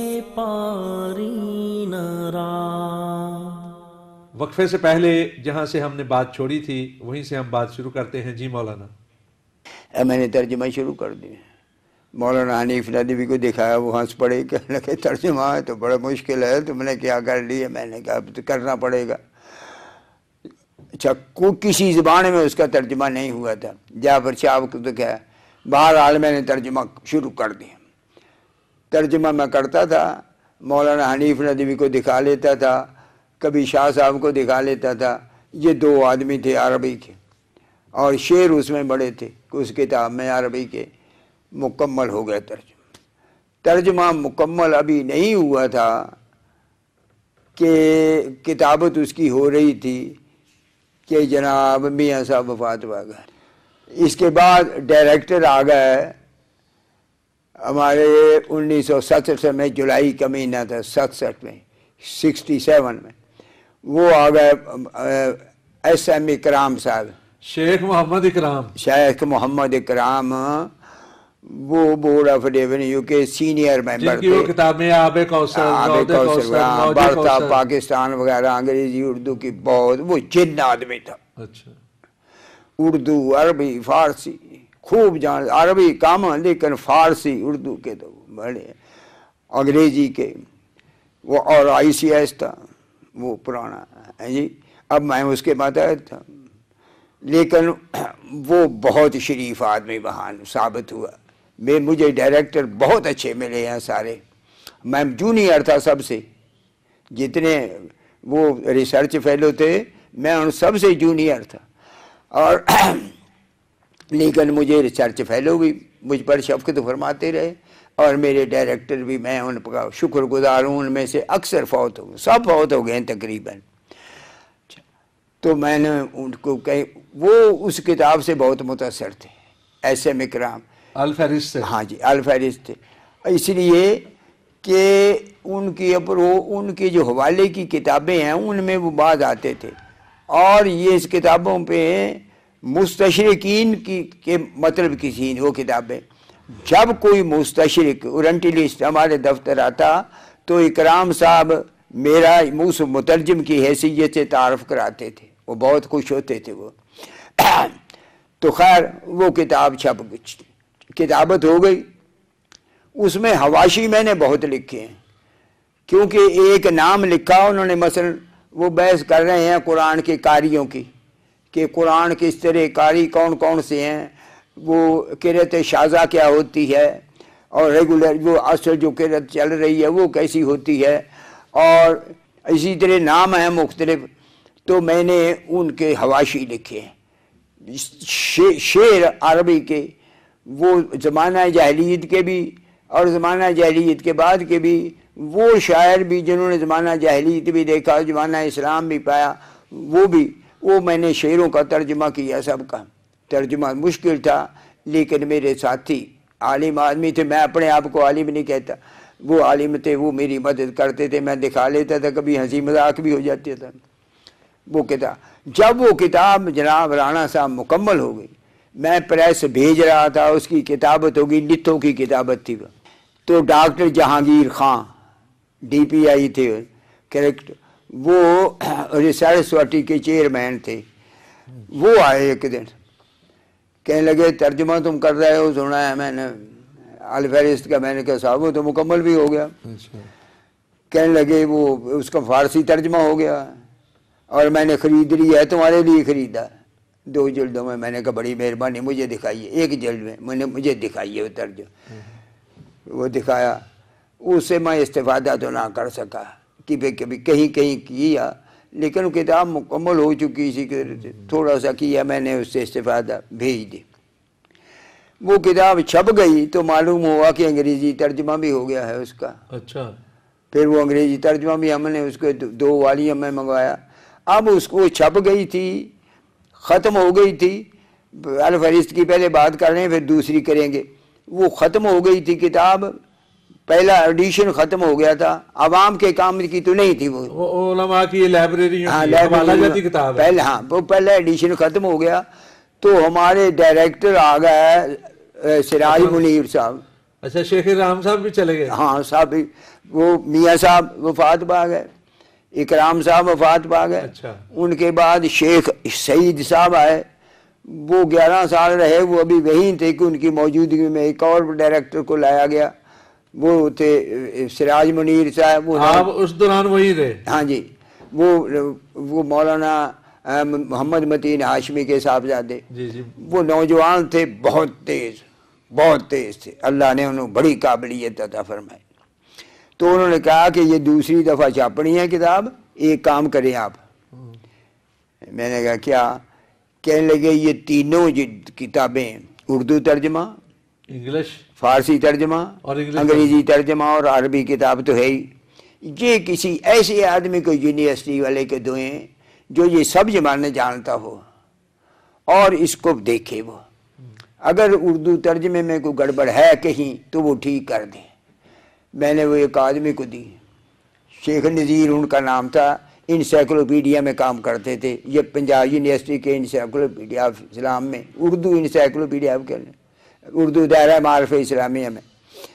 پارین را۔ وقفے سے پہلے جہاں سے ہم نے بات چھوڑی تھی وہیں سے ہم بات شروع کرتے ہیں۔ جی مولانا۔ میں نے ترجمہ شروع کر دیا، مولانا حنیف ندوی کو دکھایا، وہ ہنس پڑے، کہنے لگے ترجمہ ہے تو بڑا مشکل ہے، تم نے کیا کر لیا؟ میں نے کہا اب تو کرنا پڑے گا۔ اچھا کو کسی زبان میں اس کا ترجمہ نہیں ہوا تھا، جعفر شاہ کو دکھایا، بہرحال میں نے ترجمہ شروع کر دیا۔ ترجمہ میں کرتا تھا، مولانا حنیف ندوی کو دکھا لیتا تھا، کبھی شاہ صاحب کو دکھا لیتا تھا، یہ دو آدمی تھے عربی کے، اور شعر اس میں بڑے تھے، اس کتاب میں عربی کے مکمل ہو گیا ترجمہ۔ ترجمہ مکمل ابھی نہیں ہوا تھا کہ کتابت اس کی ہو رہی تھی کہ جناب میاں صاحب وفات پا گئے۔ اس کے بعد ڈائریکٹر آ گئے ہمارے انیس سو سڑسٹھ میں جولائی کا مہینہ تھا، سڑسٹھ میں سکسٹی سیون میں وہ آ گئے ایس ایم اکرام صاحب، شیخ محمد اکرام، شیخ محمد اکرام، وہ بورڈ آف ریونیو کے سینئر ممبر جن کی وہ کتابیں آب کوثر، آب کوثر، برتا پاکستان وغیرہ، انگریزی اردو کی بہت، وہ جن آدمی تھا، اچھا اردو عربی فارسی خوب جان، عربی کم لیکن فارسی اردو کے تو بڑے، انگریزی کے وہ، اور آئی سی ایس تھا وہ پرانا جی، اب میں اس کے ماتحت تھا، لیکن وہ بہت شریف آدمی وہاں ثابت ہوا۔ میں مجھے ڈائریکٹر بہت اچھے ملے ہیں سارے، میں جونیئر تھا سب سے، جتنے وہ ریسرچ فیلو تھے میں ان سب سے جونیئر تھا، اور لیکن مجھے ریسرچ فیلو بھی مجھ پر شفقت فرماتے رہے، اور میرے ڈائریکٹر بھی، میں ان کا شکر گزار ہوں، ان میں سے اکثر فوت ہو سب فوت ہو گئے ہیں تقریباً، تو میں نے ان کو کہیں وہ اس کتاب سے بہت متاثر تھے، ایس ایم اکرام الفہرست سے، ہاں جی الفہرست تھے، اس لیے کہ ان کی اپرو ان کے جو حوالے کی کتابیں ہیں ان میں وہ بعض آتے تھے، اور یہ اس کتابوں پہ مستشرقین کی کے مطلب کی تھیں وہ کتابیں، جب کوئی مستشرق اورنٹلسٹ ہمارے دفتر آتا تو اکرام صاحب میرا موس مترجم کی حیثیت سے تعارف کراتے تھے، وہ بہت خوش ہوتے تھے وہ تو خیر وہ کتاب چھپ کتابت ہو گئی، اس میں حواشی میں نے بہت لکھے ہیں، کیونکہ ایک نام لکھا انہوں نے، مثلا وہ بحث کر رہے ہیں قرآن کے قاریوں کی کہ قرآن کس طرح قاری کون کون سے ہیں، وہ قرأت شاذہ کیا ہوتی ہے، اور ریگولر وہ اصل جو قرأت چل رہی ہے وہ کیسی ہوتی ہے، اور اسی طرح نام ہیں مختلف، تو میں نے ان کے حواشی لکھے ہیں، شعر عربی کے، وہ زمانہ جاہلیت کے بھی اور زمانہ جاہلیت کے بعد کے بھی، وہ شاعر بھی جنہوں نے زمانہ جاہلیت بھی دیکھا، زمانہ اسلام بھی پایا، وہ بھی، وہ میں نے شعروں کا ترجمہ کیا، سب کا ترجمہ مشکل تھا، لیکن میرے ساتھی عالم آدمی تھے، میں اپنے آپ کو عالم نہیں کہتا، وہ عالم تھے، وہ میری مدد کرتے تھے، میں دکھا لیتا تھا، کبھی ہنسی مذاق بھی ہو جاتے تھا وہ کتاب۔ جب وہ کتاب جناب رانا صاحب مکمل ہو گئی، میں پریس بھیج رہا تھا، اس کی کتابت ہوگی، لتھوں کی کتابت تھی وہ، تو doctor Jahangir Khan D P I تھے کریکٹ، وہ ریسرچ سوسائٹی کے چیئرمین تھے، وہ آئے ایک دن، کہنے لگے ترجمہ تم کر رہے ہو، سنا ہے میں نے الفہرست کا، میں نے کہا صاحب وہ تو مکمل بھی ہو گیا، کہنے لگے وہ اس کا فارسی ترجمہ ہو گیا، اور میں نے خرید لی ہے، تمہارے لیے خریدا دو جلدوں میں، میں نے کہا بڑی مہربانی، مجھے دکھائیے، ایک جلد میں میں نے مجھے دکھائیے وہ ترجمہ، وہ دکھایا، اس سے میں استفادہ تو نہ کر سکا، کہ کبھی کہیں کہیں کیا، لیکن وہ کتاب مکمل ہو چکی، اسی کے تھوڑا سا کیا میں نے، اس سے استفادہ بھیج دی، وہ کتاب چھپ گئی تو معلوم ہوا کہ انگریزی ترجمہ بھی ہو گیا ہے اس کا، اچھا، پھر وہ انگریزی ترجمہ بھی ہم نے اس کے دو والیوم میں منگوایا، اب اس کو چھپ گئی تھی، ختم ہو گئی تھی، الفہرست کی پہلے بات کر رہے ہیں پھر دوسری کریں گے، وہ ختم ہو گئی تھی کتاب، پہلا ایڈیشن ختم ہو گیا تھا، عوام کے کام کی تو نہیں تھی، وہ علماء کی لائبریری، ہاں لائبریری کتاب پہلے، ہاں وہ پہلا ایڈیشن ختم ہو گیا، تو ہمارے ڈائریکٹر آ گئے سراج منیر صاحب، اچھا شیخ رام صاحب بھی چلے گئے، ہاں صاحب، وہ میاں صاحب وفات پا گئے، اکرام صاحب وفات پا گئے، ان کے بعد شیخ سعید صاحب آئے، وہ گیارہ سال رہے، وہ ابھی وہیں تھے کہ ان کی موجودگی میں ایک اور ڈائریکٹر کو لایا گیا، وہ تھے سراج منیر صاحب، آپ اس دوران وہیں رہے، ہاں جی، وہ وہ مولانا محمد متین ہاشمی کے صاحبزادے، وہ نوجوان تھے، بہت تیز بہت تیز تھے، اللہ نے انہوں بڑی قابلیت عطا فرمائی، تو انہوں نے کہا کہ یہ دوسری دفعہ چھاپنی ہے کتاب، ایک کام کریں آپ، میں نے کہا کیا؟ کہنے لگے یہ تینوں کتابیں، اردو ترجمہ، انگلش فارسی ترجمہ اور انگریزی ترجمہ اور عربی کتاب تو ہے ہی، یہ کسی ایسے آدمی کو یونیورسٹی والے کے دوئیں جو یہ سب زبانیں جانتا ہو اور اس کو دیکھے وہ، اگر اردو ترجمے میں کوئی گڑبڑ ہے کہیں تو وہ ٹھیک کر دیں. میں نے وہ ایک آدمی کو دی, شیخ نذیر ان کا نام تھا, انسائکلوپیڈیا میں کام کرتے تھے, یہ پنجاب یونیورسٹی کے انسائکلوپیڈیا آف اسلام میں, اردو انسائکلوپیڈیا کے اردو دائرہ معارف اسلامیہ میں,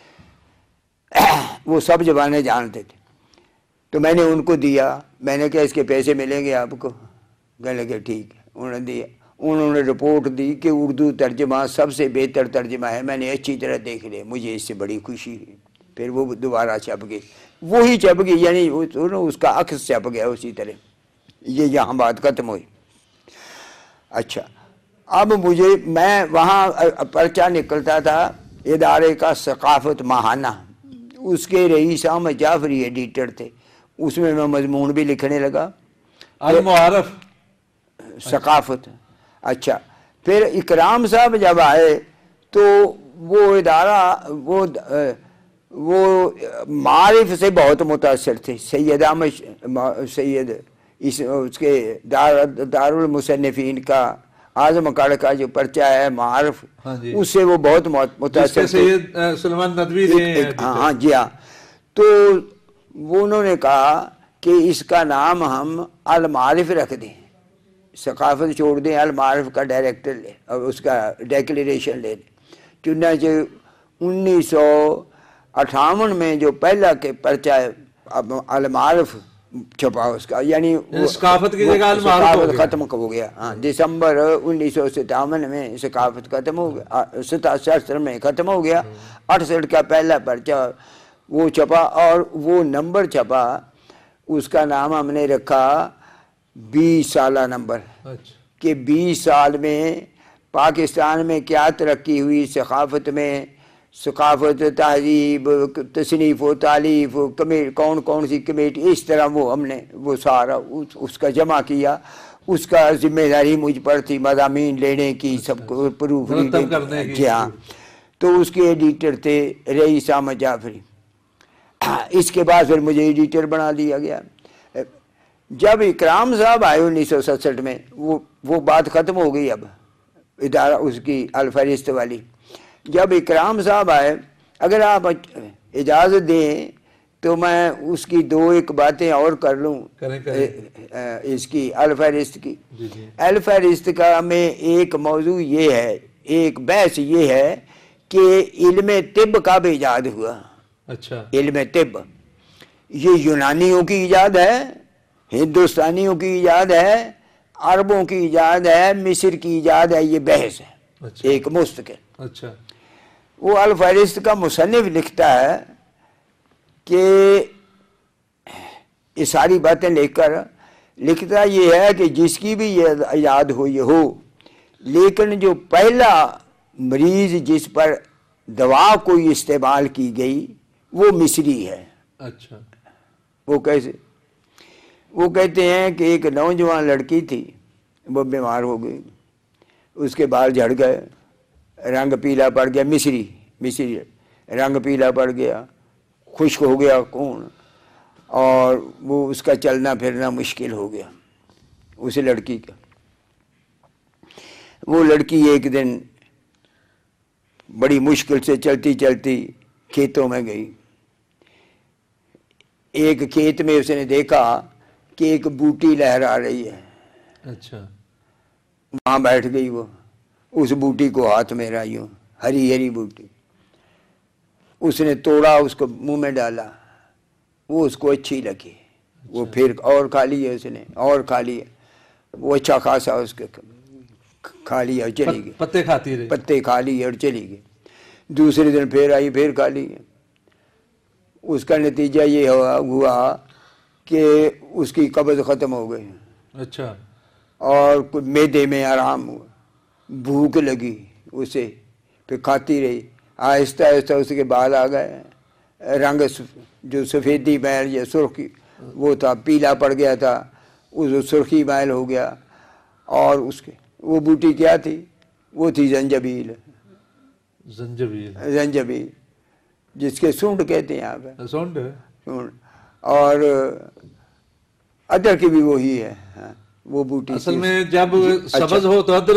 وہ سب زبانیں جانتے تھے. تو میں نے ان کو دیا, میں نے کہا اس کے پیسے ملیں گے آپ کو؟ کہنے لگے ٹھیک ہے. انہوں نے دیا, انہوں نے رپورٹ دی کہ اردو ترجمہ سب سے بہتر ترجمہ ہے. میں نے اچھی طرح دیکھ لیا, مجھے اس سے بڑی خوشی ہوئی. پھر وہ دوبارہ چھپ گئی, وہی چھپ گئی, یعنی اس کا عکس چھپ گیا اسی طرح. یہ یہاں بات ختم ہوئی. اچھا, اب مجھے, میں وہاں پرچہ نکلتا تھا ادارے کا ثقافت ماہانہ, اس کے رئیس احمد جعفری ایڈیٹر تھے, اس میں میں مضمون بھی لکھنے لگا, المعارف ثقافت. اچھا, پھر اکرام صاحب جب آئے تو وہ ادارہ وہ وہ معارف سے بہت متاثر تھے. سید احمد سید اس اس کے دار دارالمصنفین کا اعظم اکاڑ کا جو پرچہ ہے معارف, اس سے وہ بہت متاثر تھے. سید سلمان ندوی نے, ہاں جی ہاں. تو وہ انہوں نے کہا کہ اس کا نام ہم المعارف رکھ دیں, ثقافت چھوڑ دیں, المعارف کا ڈائریکٹر لے اور اس کا ڈیکلیریشن لے لیں. چنانچہ انیس سو اٹھاون میں جو پہلا کے پرچہ المعارف چھپا اس کا, یعنی ثقافت کی جگہ المعارف ختم ہو گیا. ہاں, دسمبر انیس سو ستاون میں ثقافت ختم ہو گیا, ستاسٹھ میں ختم ہو گیا. اڑسٹھ کا پہلا پرچہ وہ چھپا اور وہ نمبر چھپا, اس کا نام ہم نے رکھا بیس سالہ نمبر, کہ بیس سال میں پاکستان میں کیا ترقی ہوئی ثقافت میں, ثقافت, تہذیب, تصنیف و تالیف, کون کون سی کمیٹی, اس طرح وہ ہم نے وہ سارا اس کا جمع کیا. اس کا ذمہ داری مجھ پر تھی مضامین لینے کی, سب کو پروف کرنے کی. ہاں, تو اس کے ایڈیٹر تھے رئیس احمد جعفری. اس کے بعد پھر مجھے ایڈیٹر بنا دیا گیا. جب اکرام صاحب آئے انیس سو سڑسٹھ میں, وہ وہ بات ختم ہو گئی. اب ادارہ اس کی الفہرست والی, جب اکرام صاحب آئے, اگر آپ اجازت دیں تو میں اس کی دو ایک باتیں اور کر لوں اس کی الفہرست کی. الفہرست کا میں ایک موضوع یہ ہے, ایک بحث یہ ہے کہ علم طب کب ایجاد ہوا. اچھا, علم طب یہ یونانیوں کی ایجاد ہے, ہندوستانیوں کی ایجاد ہے, عربوں کی ایجاد ہے, مصر کی ایجاد ہے, یہ بحث ہے ایک مستقل. اچھا, وہ الفہرست کا مصنف لکھتا ہے کہ یہ ساری باتیں لکھ کر لکھتا یہ ہے کہ جس کی بھی یہ ایجاد ہوئی ہو, لیکن جو پہلا مریض جس پر دوا کوئی استعمال کی گئی وہ مصری ہے. اچھا, وہ کیسے؟ وہ کہتے ہیں کہ ایک نوجوان لڑکی تھی, وہ بیمار ہو گئی, اس کے بال جھڑ گئے, رنگ پیلا پڑ گیا, مصری مصری رنگ پیلا پڑ گیا, خشک ہو گیا خون, اور وہ اس کا چلنا پھرنا مشکل ہو گیا اس لڑکی کا. وہ لڑکی ایک دن بڑی مشکل سے چلتی چلتی کھیتوں میں گئی. ایک کھیت میں اس نے دیکھا کہ ایک بوٹی لہرا رہی ہے. اچھا, وہاں بیٹھ گئی وہ, اس بوٹی کو ہاتھ میں رائی ہوں, ہری ہری بوٹی. اس نے توڑا, اس کو منہ میں ڈالا, وہ اس کو اچھی لگی. وہ پھر اور کھا لی ہے اس نے, اور کھا لی ہے, وہ اچھا خاصا اس کے کھا لیا اور چلی گئی. پتے کھاتی رہی, پتے کھا لی اور چلی گئی. دوسرے دن پھر آئی, پھر کھا لی. اس کا نتیجہ یہ ہوا ہوا کہ اس کی قبض ختم ہو گئی. اچھا, اور معدے میں آرام ہوا, بھوک لگی اسے, پھر کھاتی رہی. آہستہ آہستہ اس کے بال آ گئے, رنگ جو سفیدی میل یا سرخی وہ تھا پیلا پڑ گیا تھا, اس سرخی میل ہو گیا. اور اس کے وہ بوٹی کیا تھی؟ وہ تھی زنجبیل. زنجبیل زنجبیل جس کے سونڈ کہتے ہیں آپ, سونڈ. اور ادرک بھی وہی ہے. وہ بوٹی اصل میں جب سبز ہو تو ادرک,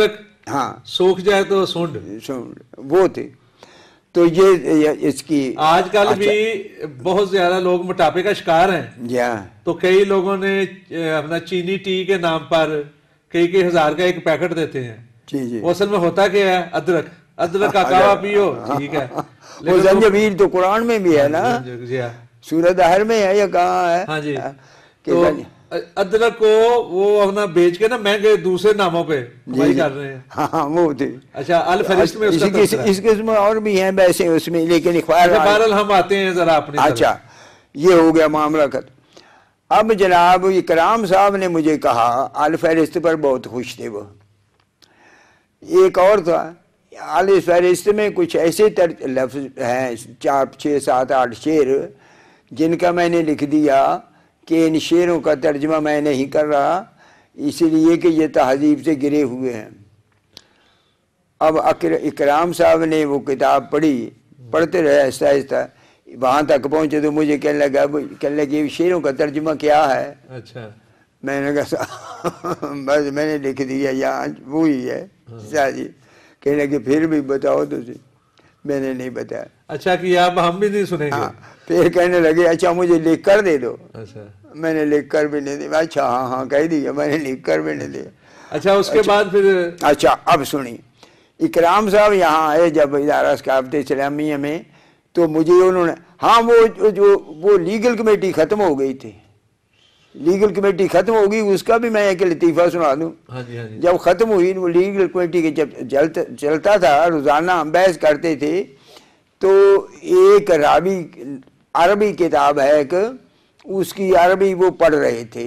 ہاں सूख जाए तो सूंड। सूंड वो थे। तो ये इसकी आजकल भी बहुत ज्यादा लोग मोटापे का शिकार हैं, या तो कई लोगों ने अपना चीनी टी के नाम पर कई कई हजार का एक पैकेट देते हैं। जी जी वो असल में होता क्या है, अदरक अदरक का कावा पियो, ठीक है। वो जंजबील तो कुरान में भी है ना, सूरह दहर में है या कहाँ है? हाँ जी। तो अदरक को वो अपना बेच के ना महंगे दूसरे नामों पे कमाई कर रहे हैं। हाँ वो थे। अच्छा, अल फरिश्त में उसका इस, इस किस्म और भी हैं वैसे उसमें, लेकिन बहरहाल हम आते हैं जरा अपने। अच्छा, ये हो गया मामला खत्म। अब जनाब इकराम साहब ने मुझे कहा, अल फरिश्त पर बहुत खुश थे वो। एक और था, अल फरिश्त में कुछ ऐसे लफ्ज हैं, चार छः सात आठ शेर, जिनका मैंने लिख दिया कि इन शेरों का तर्जमा मैं नहीं कर रहा, इसलिए कि ये तहजीब से गिरे हुए हैं। अब अकर इकराम साहब ने वो किताब पढ़ी, पढ़ते रहे आहिस्ता आहिस्ता, वहाँ तक पहुँचे तो मुझे कहने लगा, कहने लगे शेरों का तर्जमा क्या है? अच्छा। मैंने कहा बस मैंने लिख दिया यहाँ वो ही है शादी। कहने लगे फिर भी बताओ तो सही। मैंने नहीं बताया। अच्छा कि आप हम भी नहीं सुनेंगे। हाँ, फिर कहने लगे अच्छा मुझे लिख कर दे दो। अच्छा। मैंने लिख कर भी नहीं दिया। अच्छा हाँ हाँ कह दिया, मैंने लिख कर भी नहीं दिया। अच्छा, उसके अच्छा, बाद फिर अच्छा अब सुनी, इकराम साहब यहाँ आए जब इदारा सकाफत इस्लामिया में, तो मुझे उन्होंने, हाँ वो जो वो लीगल कमेटी ख़त्म हो गई थी, लीगल कमेटी ख़त्म होगी, उसका भी मैं एक लतीफ़ा सुना दूँ। हाँ जी, हाँ जी। जब ख़त्म हुई वो लीगल कमेटी के, जब जलता चलता था रोज़ाना हम बहस करते थे, तो एक रावी अरबी किताब है एक, उसकी अरबी वो पढ़ रहे थे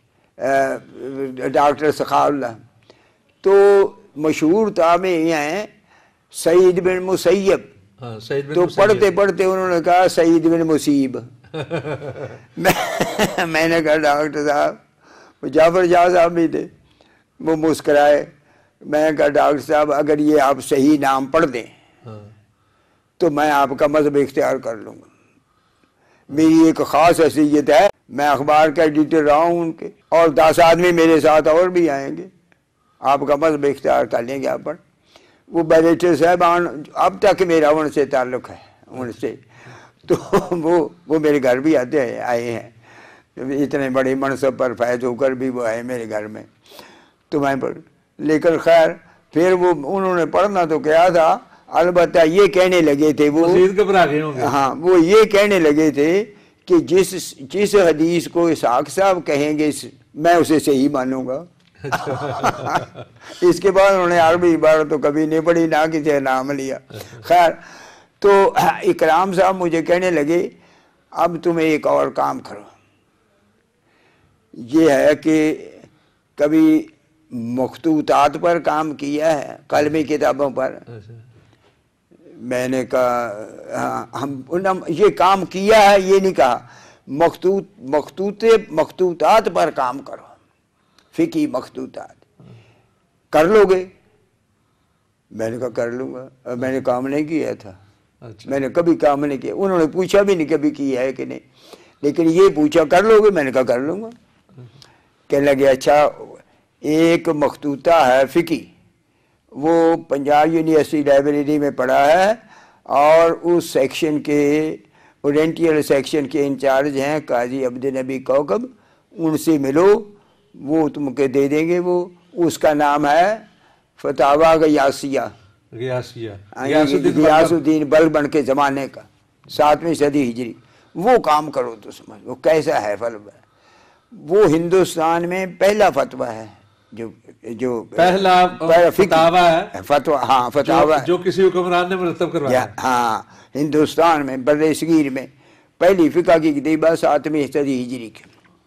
डॉक्टर सखाउल्लाह, तो मशहूर ताबई हैं सईद बिन मुसैयब। हाँ, तो पढ़ते पढ़ते उन्होंने कहा सईद बिन मुसीब। मैं मैंने कहा डॉक्टर साहब, जाफर शाह साहब भी थे, वो मुस्कराए। मैं कहा डॉक्टर साहब अगर ये आप सही नाम पढ़ दें तो मैं आपका मजहब इख्तियार कर लूँगा। मेरी एक ख़ास हैसियत है, मैं अखबार का एडिटर रहा हूँ उनके, और दस आदमी मेरे साथ और भी आएंगे, आपका मजहब इख्तियार कर लेंगे आप पर। वो बैरिस्टर साहबान, अब तक मेरा उनसे ताल्लुक़ है उनसे, तो वो वो मेरे घर भी आते हैं, आए हैं, इतने बड़े मनसब पर फैज होकर भी वो आए मेरे घर में। तो मैं पढ़, लेकिन खैर फिर वो उन्होंने पढ़ना तो क्या था, अलबत्ता ये कहने लगे थे वो, घबरा गए होंगे। हाँ, वो ये कहने लगे थे कि जिस जिस हदीस को इसहाक साहब कहेंगे मैं उसे सही मानूंगा। इसके बाद उन्होंने अरबी इबारत तो कभी नहीं पढ़ी, ना किसी नाम लिया। खैर, तो इकराम साहब मुझे कहने लगे अब तुम्हें एक और काम करो, ये है कि कभी मखतूतात पर काम किया है, कलमी किताबों पर? मैंने कहा हाँ, हम उन ये काम किया है, ये नहीं कहा, मखतूत मखतूते मखतूतात पर काम करो, फ़िकी मखतूतात कर लोगे? मैंने कहा कर लूँगा। मैंने काम नहीं किया था। अच्छा। मैंने कभी काम नहीं किया। उन्होंने पूछा भी नहीं कभी किया है कि नहीं, लेकिन ये पूछा कर लोगे? मैंने कहा कर लूँगा। कहने लगे अच्छा एक मखतूता है फ़िकी, वो पंजाब यूनिवर्सिटी लाइब्रेरी में पढ़ा है, और उस सेक्शन के ओरिएंटल सेक्शन के इंचार्ज हैं काजी अब्द नबी कौकब, उनसे मिलो, वो तुमको दे देंगे। वो उसका नाम है फतावा गयासिया, गियासुद्दीन बल्बन के ज़माने का, सातवीं सदी हिजरी। वो काम करो तो समझ वो कैसा है फलब है। वो हिंदुस्तान में पहला फतवा है जो जो पहला, पहला फतवा है, फतवा हाँ फतवा जो, जो किसी हुक्मरान ने मुरतब करवाया। हाँ, हिंदुस्तान में बर्रे सगीर में पहली फ़िक़ा की किताब सातवीं सदी हिजरी की।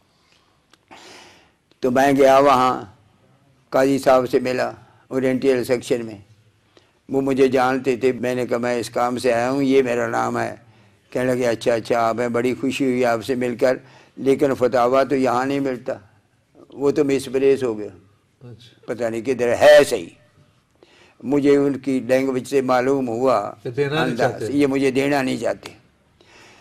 तो मैं गया वहाँ, काजी साहब से मिला ओरिएंटल सेक्शन में, वो मुझे जानते थे। मैंने कहा मैं इस काम से आया हूँ, ये मेरा नाम है। कहने लगे अच्छा अच्छा, मैं बड़ी खुशी हुई आपसे मिलकर, लेकिन फतावा तो यहाँ नहीं मिलता, वो तो मिसप्लेस हो गया। अच्छा। पता नहीं किधर है सही। मुझे उनकी लैंग्वेज से मालूम हुआ अंदाज, ये मुझे देना नहीं चाहते।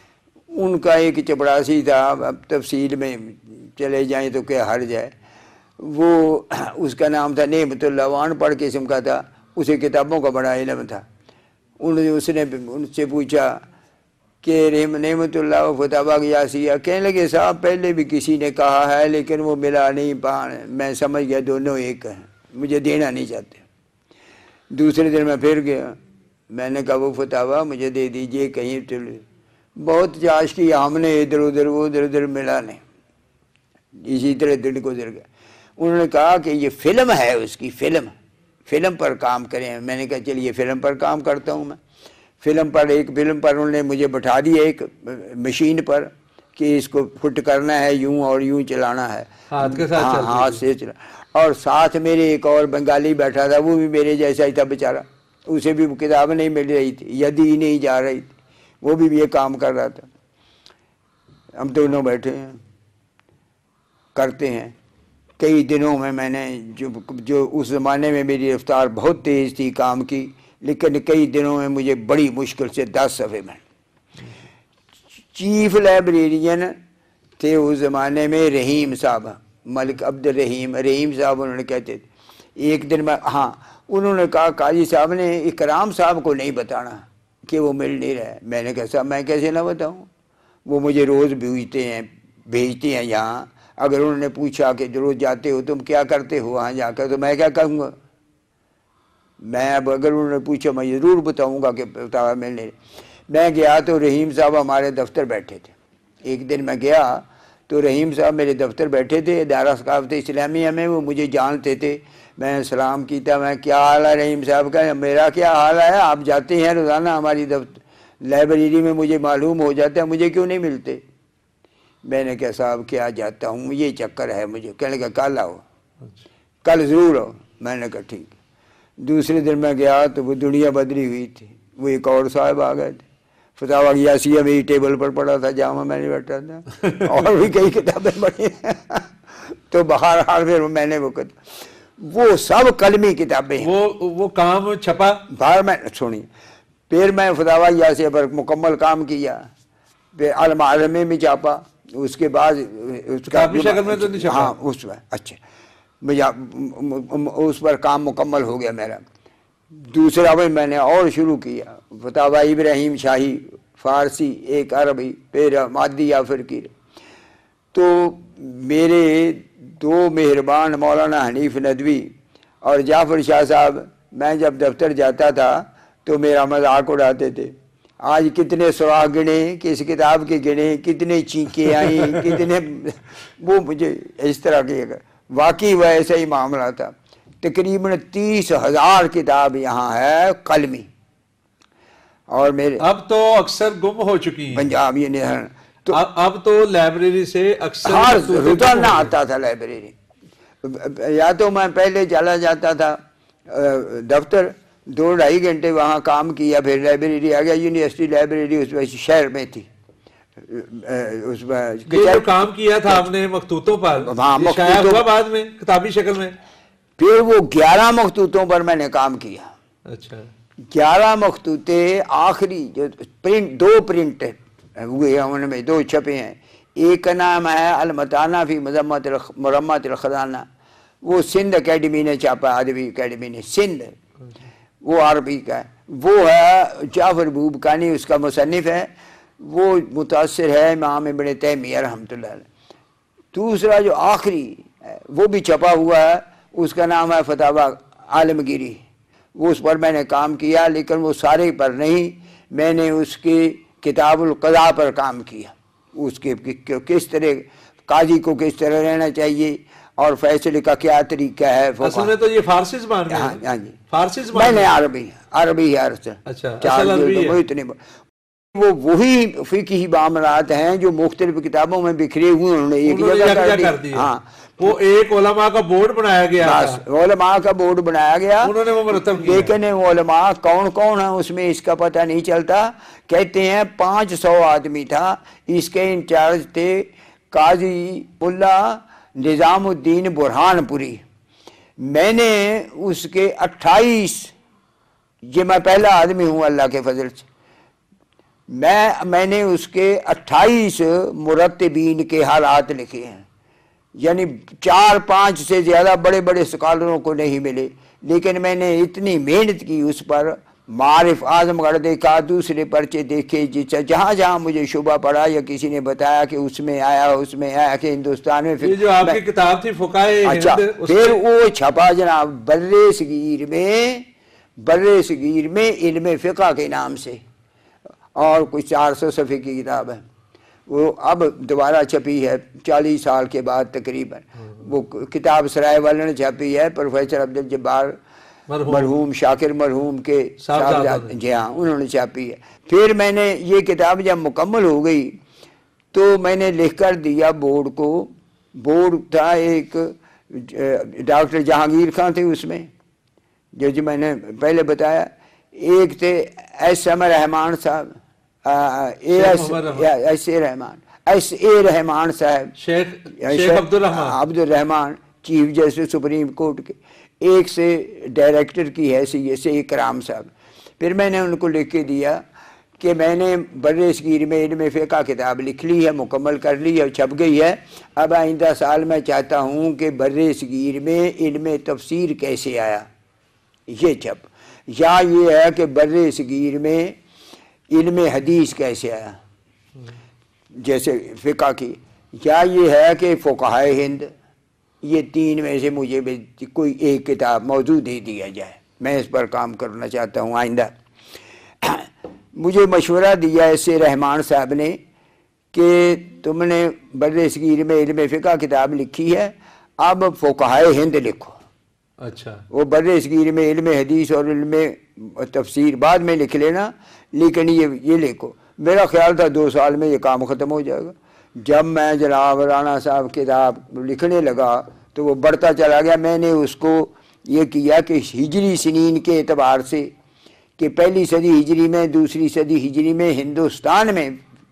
उनका एक चपड़ासी था, अब तफसील में चले जाएं तो क्या हर जाए। وہ اس کا نام تھا نعمت اللہ، وہ ان پڑھ قسم کا تھا، اسے کتابوں کا بڑا علم تھا. انہوں نے اس نے ان سے پوچھا کہ نعمت اللہ و فتح یاسیہ، کہنے لگے صاحب پہلے بھی کسی نے کہا ہے لیکن وہ ملا نہیں پا، میں سمجھ گیا دونوں ایک ہیں، مجھے دینا نہیں چاہتے. دوسرے دن میں پھر گیا، میں نے کہا وہ فتح مجھے دے دیجئے کہیں. چلے بہت چاش کی ہم نے ادھر ادھر وہ ادھر ادھر ملا نہیں، اسی طرح دل گزر گیا. انہوں نے کہا کہ یہ فلم ہے، اس کی فلم فلم پر کام کریں. میں نے کہا چلیے فلم پر کام کرتا ہوں. میں فلم پر ایک فلم پر انہوں نے مجھے بٹھا دیا ایک مشین پر کہ اس کو فٹ کرنا ہے یوں اور یوں چلانا ہے، ہاتھ کے ساتھ چلتی ہاتھ سے چلا. اور ساتھ میرے ایک اور بنگالی بیٹھا تھا، وہ بھی میرے جیسا ہی تھا بیچارہ، اسے بھی کتاب نہیں مل رہی تھی، ید ہی نہیں جا رہی تھی، وہ بھی یہ کام کر رہا تھا. ہم دونوں بیٹھے ہیں کرتے ہیں. کئی دنوں میں میں نے جو جو اس زمانے میں میری رفتار بہت تیز تھی کام کی، لیکن کئی دنوں میں مجھے بڑی مشکل سے دس صفحے میں. چیف لائبریرین تھے اس زمانے میں رحیم صاحب، ملک عبد الرحیم رحیم صاحب انہوں نے کہتے تھے. ایک دن میں ہاں انہوں نے کہا قاضی صاحب نے اکرام صاحب کو نہیں بتانا کہ وہ مل نہیں رہا ہے. میں نے کہا صاحب میں کیسے نہ بتاؤں، وہ مجھے روز بھیجتے ہیں بھیجتے ہیں یہاں. اگر انہوں نے پوچھا کہ روز جاتے ہو تم کیا کرتے ہو وہاں جا کر، تو میں کیا کہوں گا. میں اب اگر انہوں نے پوچھا میں ضرور بتاؤں گا کہ بتاوا ملنے. میں گیا تو رحیم صاحب ہمارے دفتر بیٹھے تھے. ایک دن میں گیا تو رحیم صاحب میرے دفتر بیٹھے تھے، ادارہ ثقافت اسلامیہ میں، وہ مجھے جانتے تھے. میں نے سلام کیا، میں کیا حال ہے رحیم صاحب کا. میرا کیا حال ہے، آپ جاتے ہیں روزانہ ہماری دفتر لائبریری میں، مجھے معلوم ہو جاتا ہے، مجھے کیوں نہیں ملتے. میں نے کہا صاحب کیا جاتا ہوں، یہ چکر ہے مجھے. کہنے لگا کل آؤ، کل ضرور آؤ. میں نے کہا ٹھیک. دوسرے دن میں گیا تو وہ دنیا بدلی ہوئی تھی. وہ ایک اور صاحب آ گئے تھے. فتح یاسیہ میری ٹیبل پر پڑا تھا، جامع میں نے بیٹھا تھا، اور بھی کئی کتابیں پڑھی. تو بہرحال پھر میں نے وہ وہ سب قلمی کتابیں ہیں. وہ وہ کام چھپا باہر میں سنی. پھر میں فتح یاسیہ پر مکمل کام کیا، پھر المعلمے میں چھاپا. اس کے بعد اس کا شکل میں تو نہیں چھپا. ہاں اس میں اچھا اس پر کام مکمل ہو گیا میرا. دوسرا بھی میں نے اور شروع کیا، فتح ابراہیم شاہی فارسی، ایک عربی، پھر مادی یا فرقی. تو میرے دو مہربان مولانا حنیف ندوی اور جعفر شاہ صاحب، میں جب دفتر جاتا تھا تو میرا مذاق اڑاتے تھے. آج کتنے سراغ گنے کس کتاب کے گنے، کتنے چینکیں آئیں، کتنے وہ مجھے اس طرح کے. واقعی وہ ایسا ہی معاملہ تھا. تقریباً تیس ہزار کتاب یہاں ہے قلمی. اور میرے اب تو اکثر گم ہو چکی ہیں پنجاب یہ نہیں تو اب تو لائبریری سے اکثر ہر روزانہ آتا تھا لائبریری. یا تو میں پہلے چلا جاتا تھا دفتر، دو ڈھائی گھنٹے وہاں کام کیا، پھر لائبریری آ گیا. یونیورسٹی لائبریری اس میں شہر میں تھی. اس میں جو کام کیا تھا آپ نے مخطوطوں پر، شائع ہوا بعد میں کتابی شکل میں. پھر وہ گیارہ مخطوطوں پر میں نے کام کیا. اچھا گیارہ مخطوطے آخری جو پرنٹ دو پرنٹ ہوئے ہیں ان میں دو چھپے ہیں. ایک کا نام ہے المتانہ فی مذمت مرمت الخزانہ، وہ سندھ اکیڈمی نے چھاپا، ادبی اکیڈمی نے سندھ، وہ عربی کا ہے. وہ ہے جعفر بوبکانی اس کا مصنف ہے، وہ متاثر ہے امام ابن تیمیہ رحمۃ اللہ علیہ. دوسرا جو آخری ہے وہ بھی چھپا ہوا ہے، اس کا نام ہے فتاوی عالمگیری. وہ اس پر میں نے کام کیا، لیکن وہ سارے پر نہیں، میں نے اس کی کتاب القضاء پر کام کیا. اس کے کس طرح قاضی کو کس طرح رہنا چاہیے اور فیصلے کا کیا طریقہ ہے. اصل میں تو یہ فارسی زبان میں ہے. ہاں جی فارسی زبان میں نے عربی عربی ہے. اچھا وہ وہی فقہی معاملات ہیں جو مختلف کتابوں میں بکھرے ہوئے انہوں نے ایک جگہ کر دی. ہاں وہ ایک علماء کا بورڈ بنایا گیا، علماء کا بورڈ بنایا گیا، انہوں نے وہ مرتب کیا. لیکن علماء کون کون ہیں اس میں اس کا پتہ نہیں چلتا. کہتے ہیں پانچ سو آدمی تھا. اس کے انچارج تھے قاضی اللہ نظام الدین برہان پوری. میں نے اس کے اٹھائیس، یہ میں پہلا آدمی ہوں اللہ کے فضل سے، میں میں نے اس کے اٹھائیس مرتبین کے حالات لکھے ہیں. یعنی چار پانچ سے زیادہ بڑے بڑے اسکالروں کو نہیں ملے، لیکن میں نے اتنی محنت کی اس پر، معارف اعظم گڑھ دیکھا، دوسرے پرچے دیکھے، جس جہاں جہاں مجھے شبہ پڑا یا کسی نے بتایا کہ اس میں آیا اس میں آیا کہ ہندوستان میں، یہ جو آپ کی کتاب تھی فقائے ہند، اچھا پھر وہ چھپا جناب بر صغیر میں، بر صغیر میں علم فقہ کے نام سے، اور کچھ چار سو صفحے کی کتاب ہے وہ، اب دوبارہ چھپی ہے چالیس سال کے بعد تقریباً، وہ کتاب سرائے والے نے چھپی ہے، پروفیسر عبدالجبار مرحوم شاکر مرحوم کے صاحبزادے، جی ہاں انہوں نے چھاپی ہے۔ پھر میں نے یہ کتاب جب مکمل ہو گئی تو میں نے لکھ کر دیا بورڈ کو، بورڈ تھا ایک ڈاکٹر جہانگیر خان تھے اس میں، جو جو میں نے پہلے بتایا، ایک تھے ایس ایم رحمان صاحب، S A Rahman S A رحمان صاحب، شیخ Abdur Rahman Abdur Rahman chief justice supreme court کے، ایک سے ڈائریکٹر کی حیثیت سے اکرام صاحب۔ پھر میں نے ان کو لکھ کے دیا کہ میں نے بر صغیر میں علم فقہ کتاب لکھ لی ہے، مکمل کر لی ہے، چھپ گئی ہے، اب آئندہ سال میں چاہتا ہوں کہ بر صغیر میں علم تفسیر کیسے آیا یہ چھپ، یا یہ ہے کہ بر صغیر میں علم حدیث کیسے آیا جیسے فقہ کی، یا یہ ہے کہ فقہائے ہند، یہ تین میں سے مجھے کوئی ایک کتاب موضوع دے دیا جائے، میں اس پر کام کرنا چاہتا ہوں آئندہ۔ مجھے مشورہ دیا ایس اے رحمان صاحب نے کہ تم نے بر صغیر میں علم فقہ کتاب لکھی ہے، اب فقہائے ہند لکھو۔ اچھا، وہ بر صغیر میں علم حدیث اور علم تفسیر بعد میں لکھ لینا، لیکن یہ یہ لکھو۔ میرا خیال تھا دو سال میں یہ کام ختم ہو جائے گا۔ جب میں جناب رانا صاحب کتاب لکھنے لگا تو وہ بڑھتا چلا گیا۔ میں نے اس کو یہ کیا کہ ہجری سنین کے اعتبار سے کہ پہلی صدی ہجری میں، دوسری صدی ہجری میں ہندوستان میں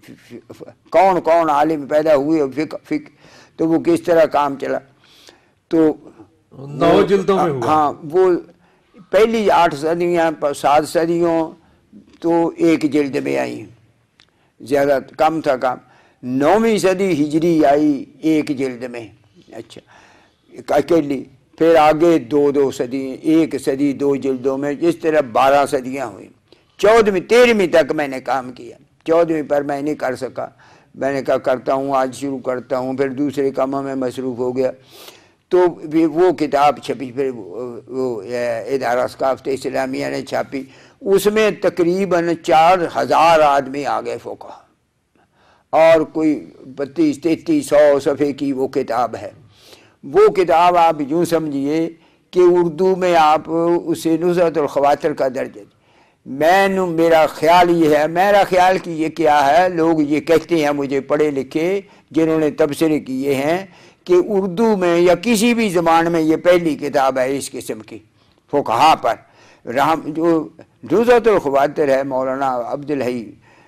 کون کون عالم پیدا ہوئے فقہ فقہ تو وہ کس طرح کام چلا، تو نو جلدوں میں ہوا۔ ہاں، وہ پہلی آٹھ صدیاں سات صدیوں تو ایک جلد میں آئی، زیادہ کم تھا کام۔ نویں صدی ہجری آئی ایک جلد میں، اچھا اکیلی، پھر آگے دو دو صدی، ایک صدی دو جلدوں میں، جس طرح بارہ صدیاں ہوئی۔ چودھویں تیرہویں تک میں نے کام کیا، چودھویں پر میں نہیں کر سکا، میں نے کہا کرتا ہوں آج شروع کرتا ہوں، پھر دوسرے کاموں میں مصروف ہو گیا۔ تو وہ کتاب چھپی، پھر وہ ادارہ ثقافت اسلامیہ نے چھاپی، اس میں تقریباً چار ہزار آدمی آ گئے فقہ، اور کوئی بتیس تینتیس سو صفحے کی وہ کتاب ہے۔ وہ کتاب آپ یوں سمجھیے کہ اردو میں آپ اسے نزہۃ الخواطر کا درجہ دیں۔ میں میرا خیال یہ ہے، میرا خیال کہ یہ کیا ہے، لوگ یہ کہتے ہیں مجھے پڑھے لکھے جنہوں نے تبصرے کیے ہیں کہ اردو میں یا کسی بھی زبان میں یہ پہلی کتاب ہے اس قسم کی فقہا پر۔ رحم جو نزہۃ الخواطر ہے مولانا عبدالحی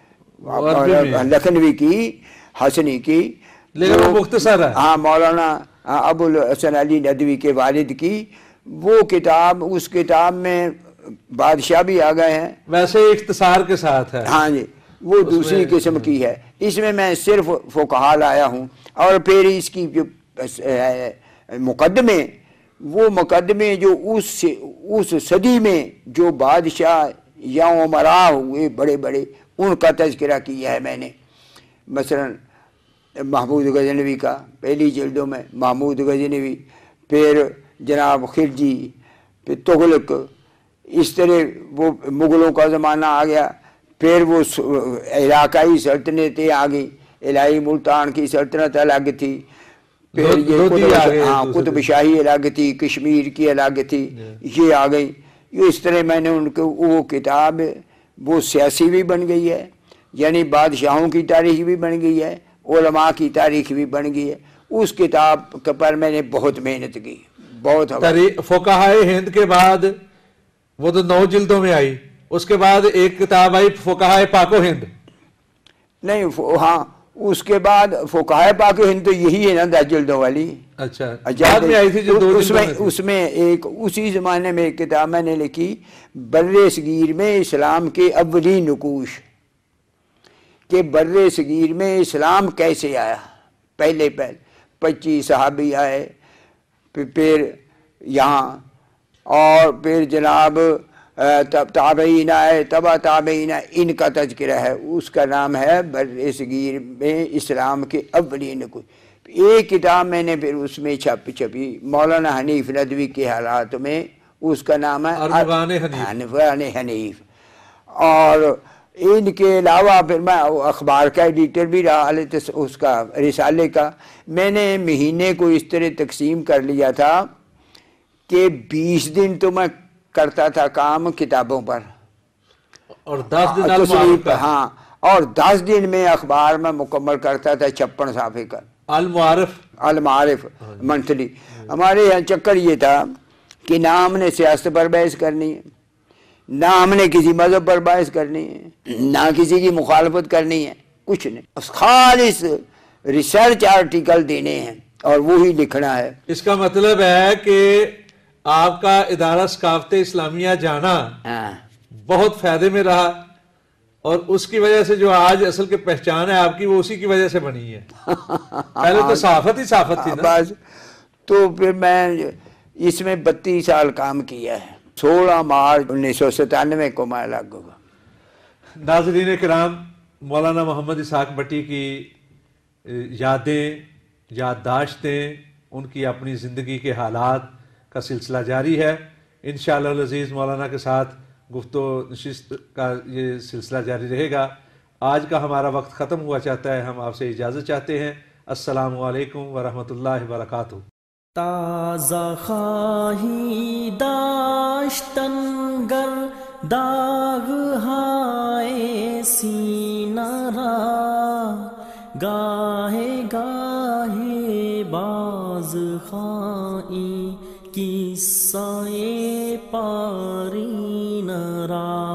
لکھنوی کی، حسنی کی، لیکن وہ مختصر ہے، ہاں مولانا ابو الحسن علی ندوی کے والد کی وہ کتاب، اس کتاب میں بادشاہ بھی آ گئے ہیں، ویسے اختصار کے ساتھ ہے، ہاں جی، وہ دوسری قسم کی ہے۔ اس میں میں صرف فقہا لایا ہوں، اور پھر اس کی جو مقدمے، وہ مقدمے جو اس اس صدی میں جو بادشاہ یا عمراء ہوئے بڑے بڑے، ان کا تذکرہ کیا ہے میں نے۔ مثلا محمود غزنوی کا پہلی جلدوں میں، محمود غزنوی، پھر جناب خلجی، پھر تغلق، اس طرح وہ مغلوں کا زمانہ آ گیا، پھر وہ علاقائی سلطنتیں آ گئیں، الہی ملتان کی سلطنت الگ تھی، پھر یہ ہاں قطب شاہی الگ تھی، کشمیر کی الگ تھی، یہ آ گئی۔ اس طرح میں نے ان کو وہ کتاب، وہ سیاسی بھی بن گئی ہے، یعنی بادشاہوں کی تاریخ بھی بن گئی ہے، علماء کی تاریخ بھی بن گئی ہے۔ اس کتاب پر میں نے بہت محنت کی، بہت۔ فقہائے ہند کے بعد وہ تو نو جلدوں میں آئی، اس کے بعد ایک کتاب آئی فقہائے پاک و ہند۔ نہیں، ہاں اس کے بعد فقہائے پاک و ہند تو یہی ہے نا دس جلدوں والی۔ اچھا، بعد میں آئی تھی جو دو اس میں اس میں ایک اسی زمانے میں ایک کتاب میں نے لکھی، بر صغیر میں اسلام کے اولی نقوش، کہ بر صغیر میں اسلام کیسے آیا، پہلے پہلے پچیس صحابی آئے، پھر یہاں، اور پھر جناب تب تابعین آئے، تبا تابعین آئے، ان کا تذکرہ ہے، اس کا نام ہے بر صغیر میں اسلام کے اولین کو. ایک کتاب میں نے پھر اس میں چھپ چھپی مولانا حنیف ندوی کے حالات میں، اس کا نام ہے ارمغان حنیف. ارمغان حنیف. اور ان کے علاوہ پھر میں اخبار کا ایڈیٹر بھی رہا، اس کا رسالے کا. میں نے مہینے کو اس طرح تقسیم کر لیا تھا کہ بیس دن تو میں کرتا تھا کام کتابوں پر، اور دس دن تصریف المعارف پر، کا. ہاں، اور دس دن میں اخبار میں مکمل کرتا تھا چھپن صفحے کا المعارف المعارف منتھلی. ہمارے یہاں چکر یہ تھا کہ نہ ہم نے سیاست پر بحث کرنی ہے، نہ ہم نے کسی مذہب پر بحث کرنی ہے، نہ کسی کی مخالفت کرنی ہے، کچھ نہیں، خالص ریسرچ آرٹیکل دینے ہیں اور وہی لکھنا ہے. اس کا مطلب ہے کہ آپ کا ادارہ ثقافت اسلامیہ جانا ہاں بہت فائدے میں رہا، اور اس کی وجہ سے جو آج اصل کی پہچان ہے آپ کی، وہ اسی کی وجہ سے بنی ہے. پہلے تو صحافت ہی صحافت تھی نا. بس تو پھر میں اس میں بتیس سال کام کیا ہے. سولہ مارچ انیس سو ستانوے کو میں لگ ہوا. ناظرین کرام، مولانا محمد اسحاق بٹی کی یادیں، یادداشتیں، ان کی اپنی زندگی کے حالات کا سلسلہ جاری ہے. انشاءاللہ العزیز مولانا کے ساتھ گفتگو نشست کا یہ سلسلہ جاری رہے گا. آج کا ہمارا وقت ختم ہوا چاہتا ہے، ہم آپ سے اجازت چاہتے ہیں. السلام علیکم ورحمۃ اللہ وبرکاتہ. تازہ خواہی داشتن گر داغ ہائے سینہ را، گاہے گاہے باز خواہی قصہ پارین را.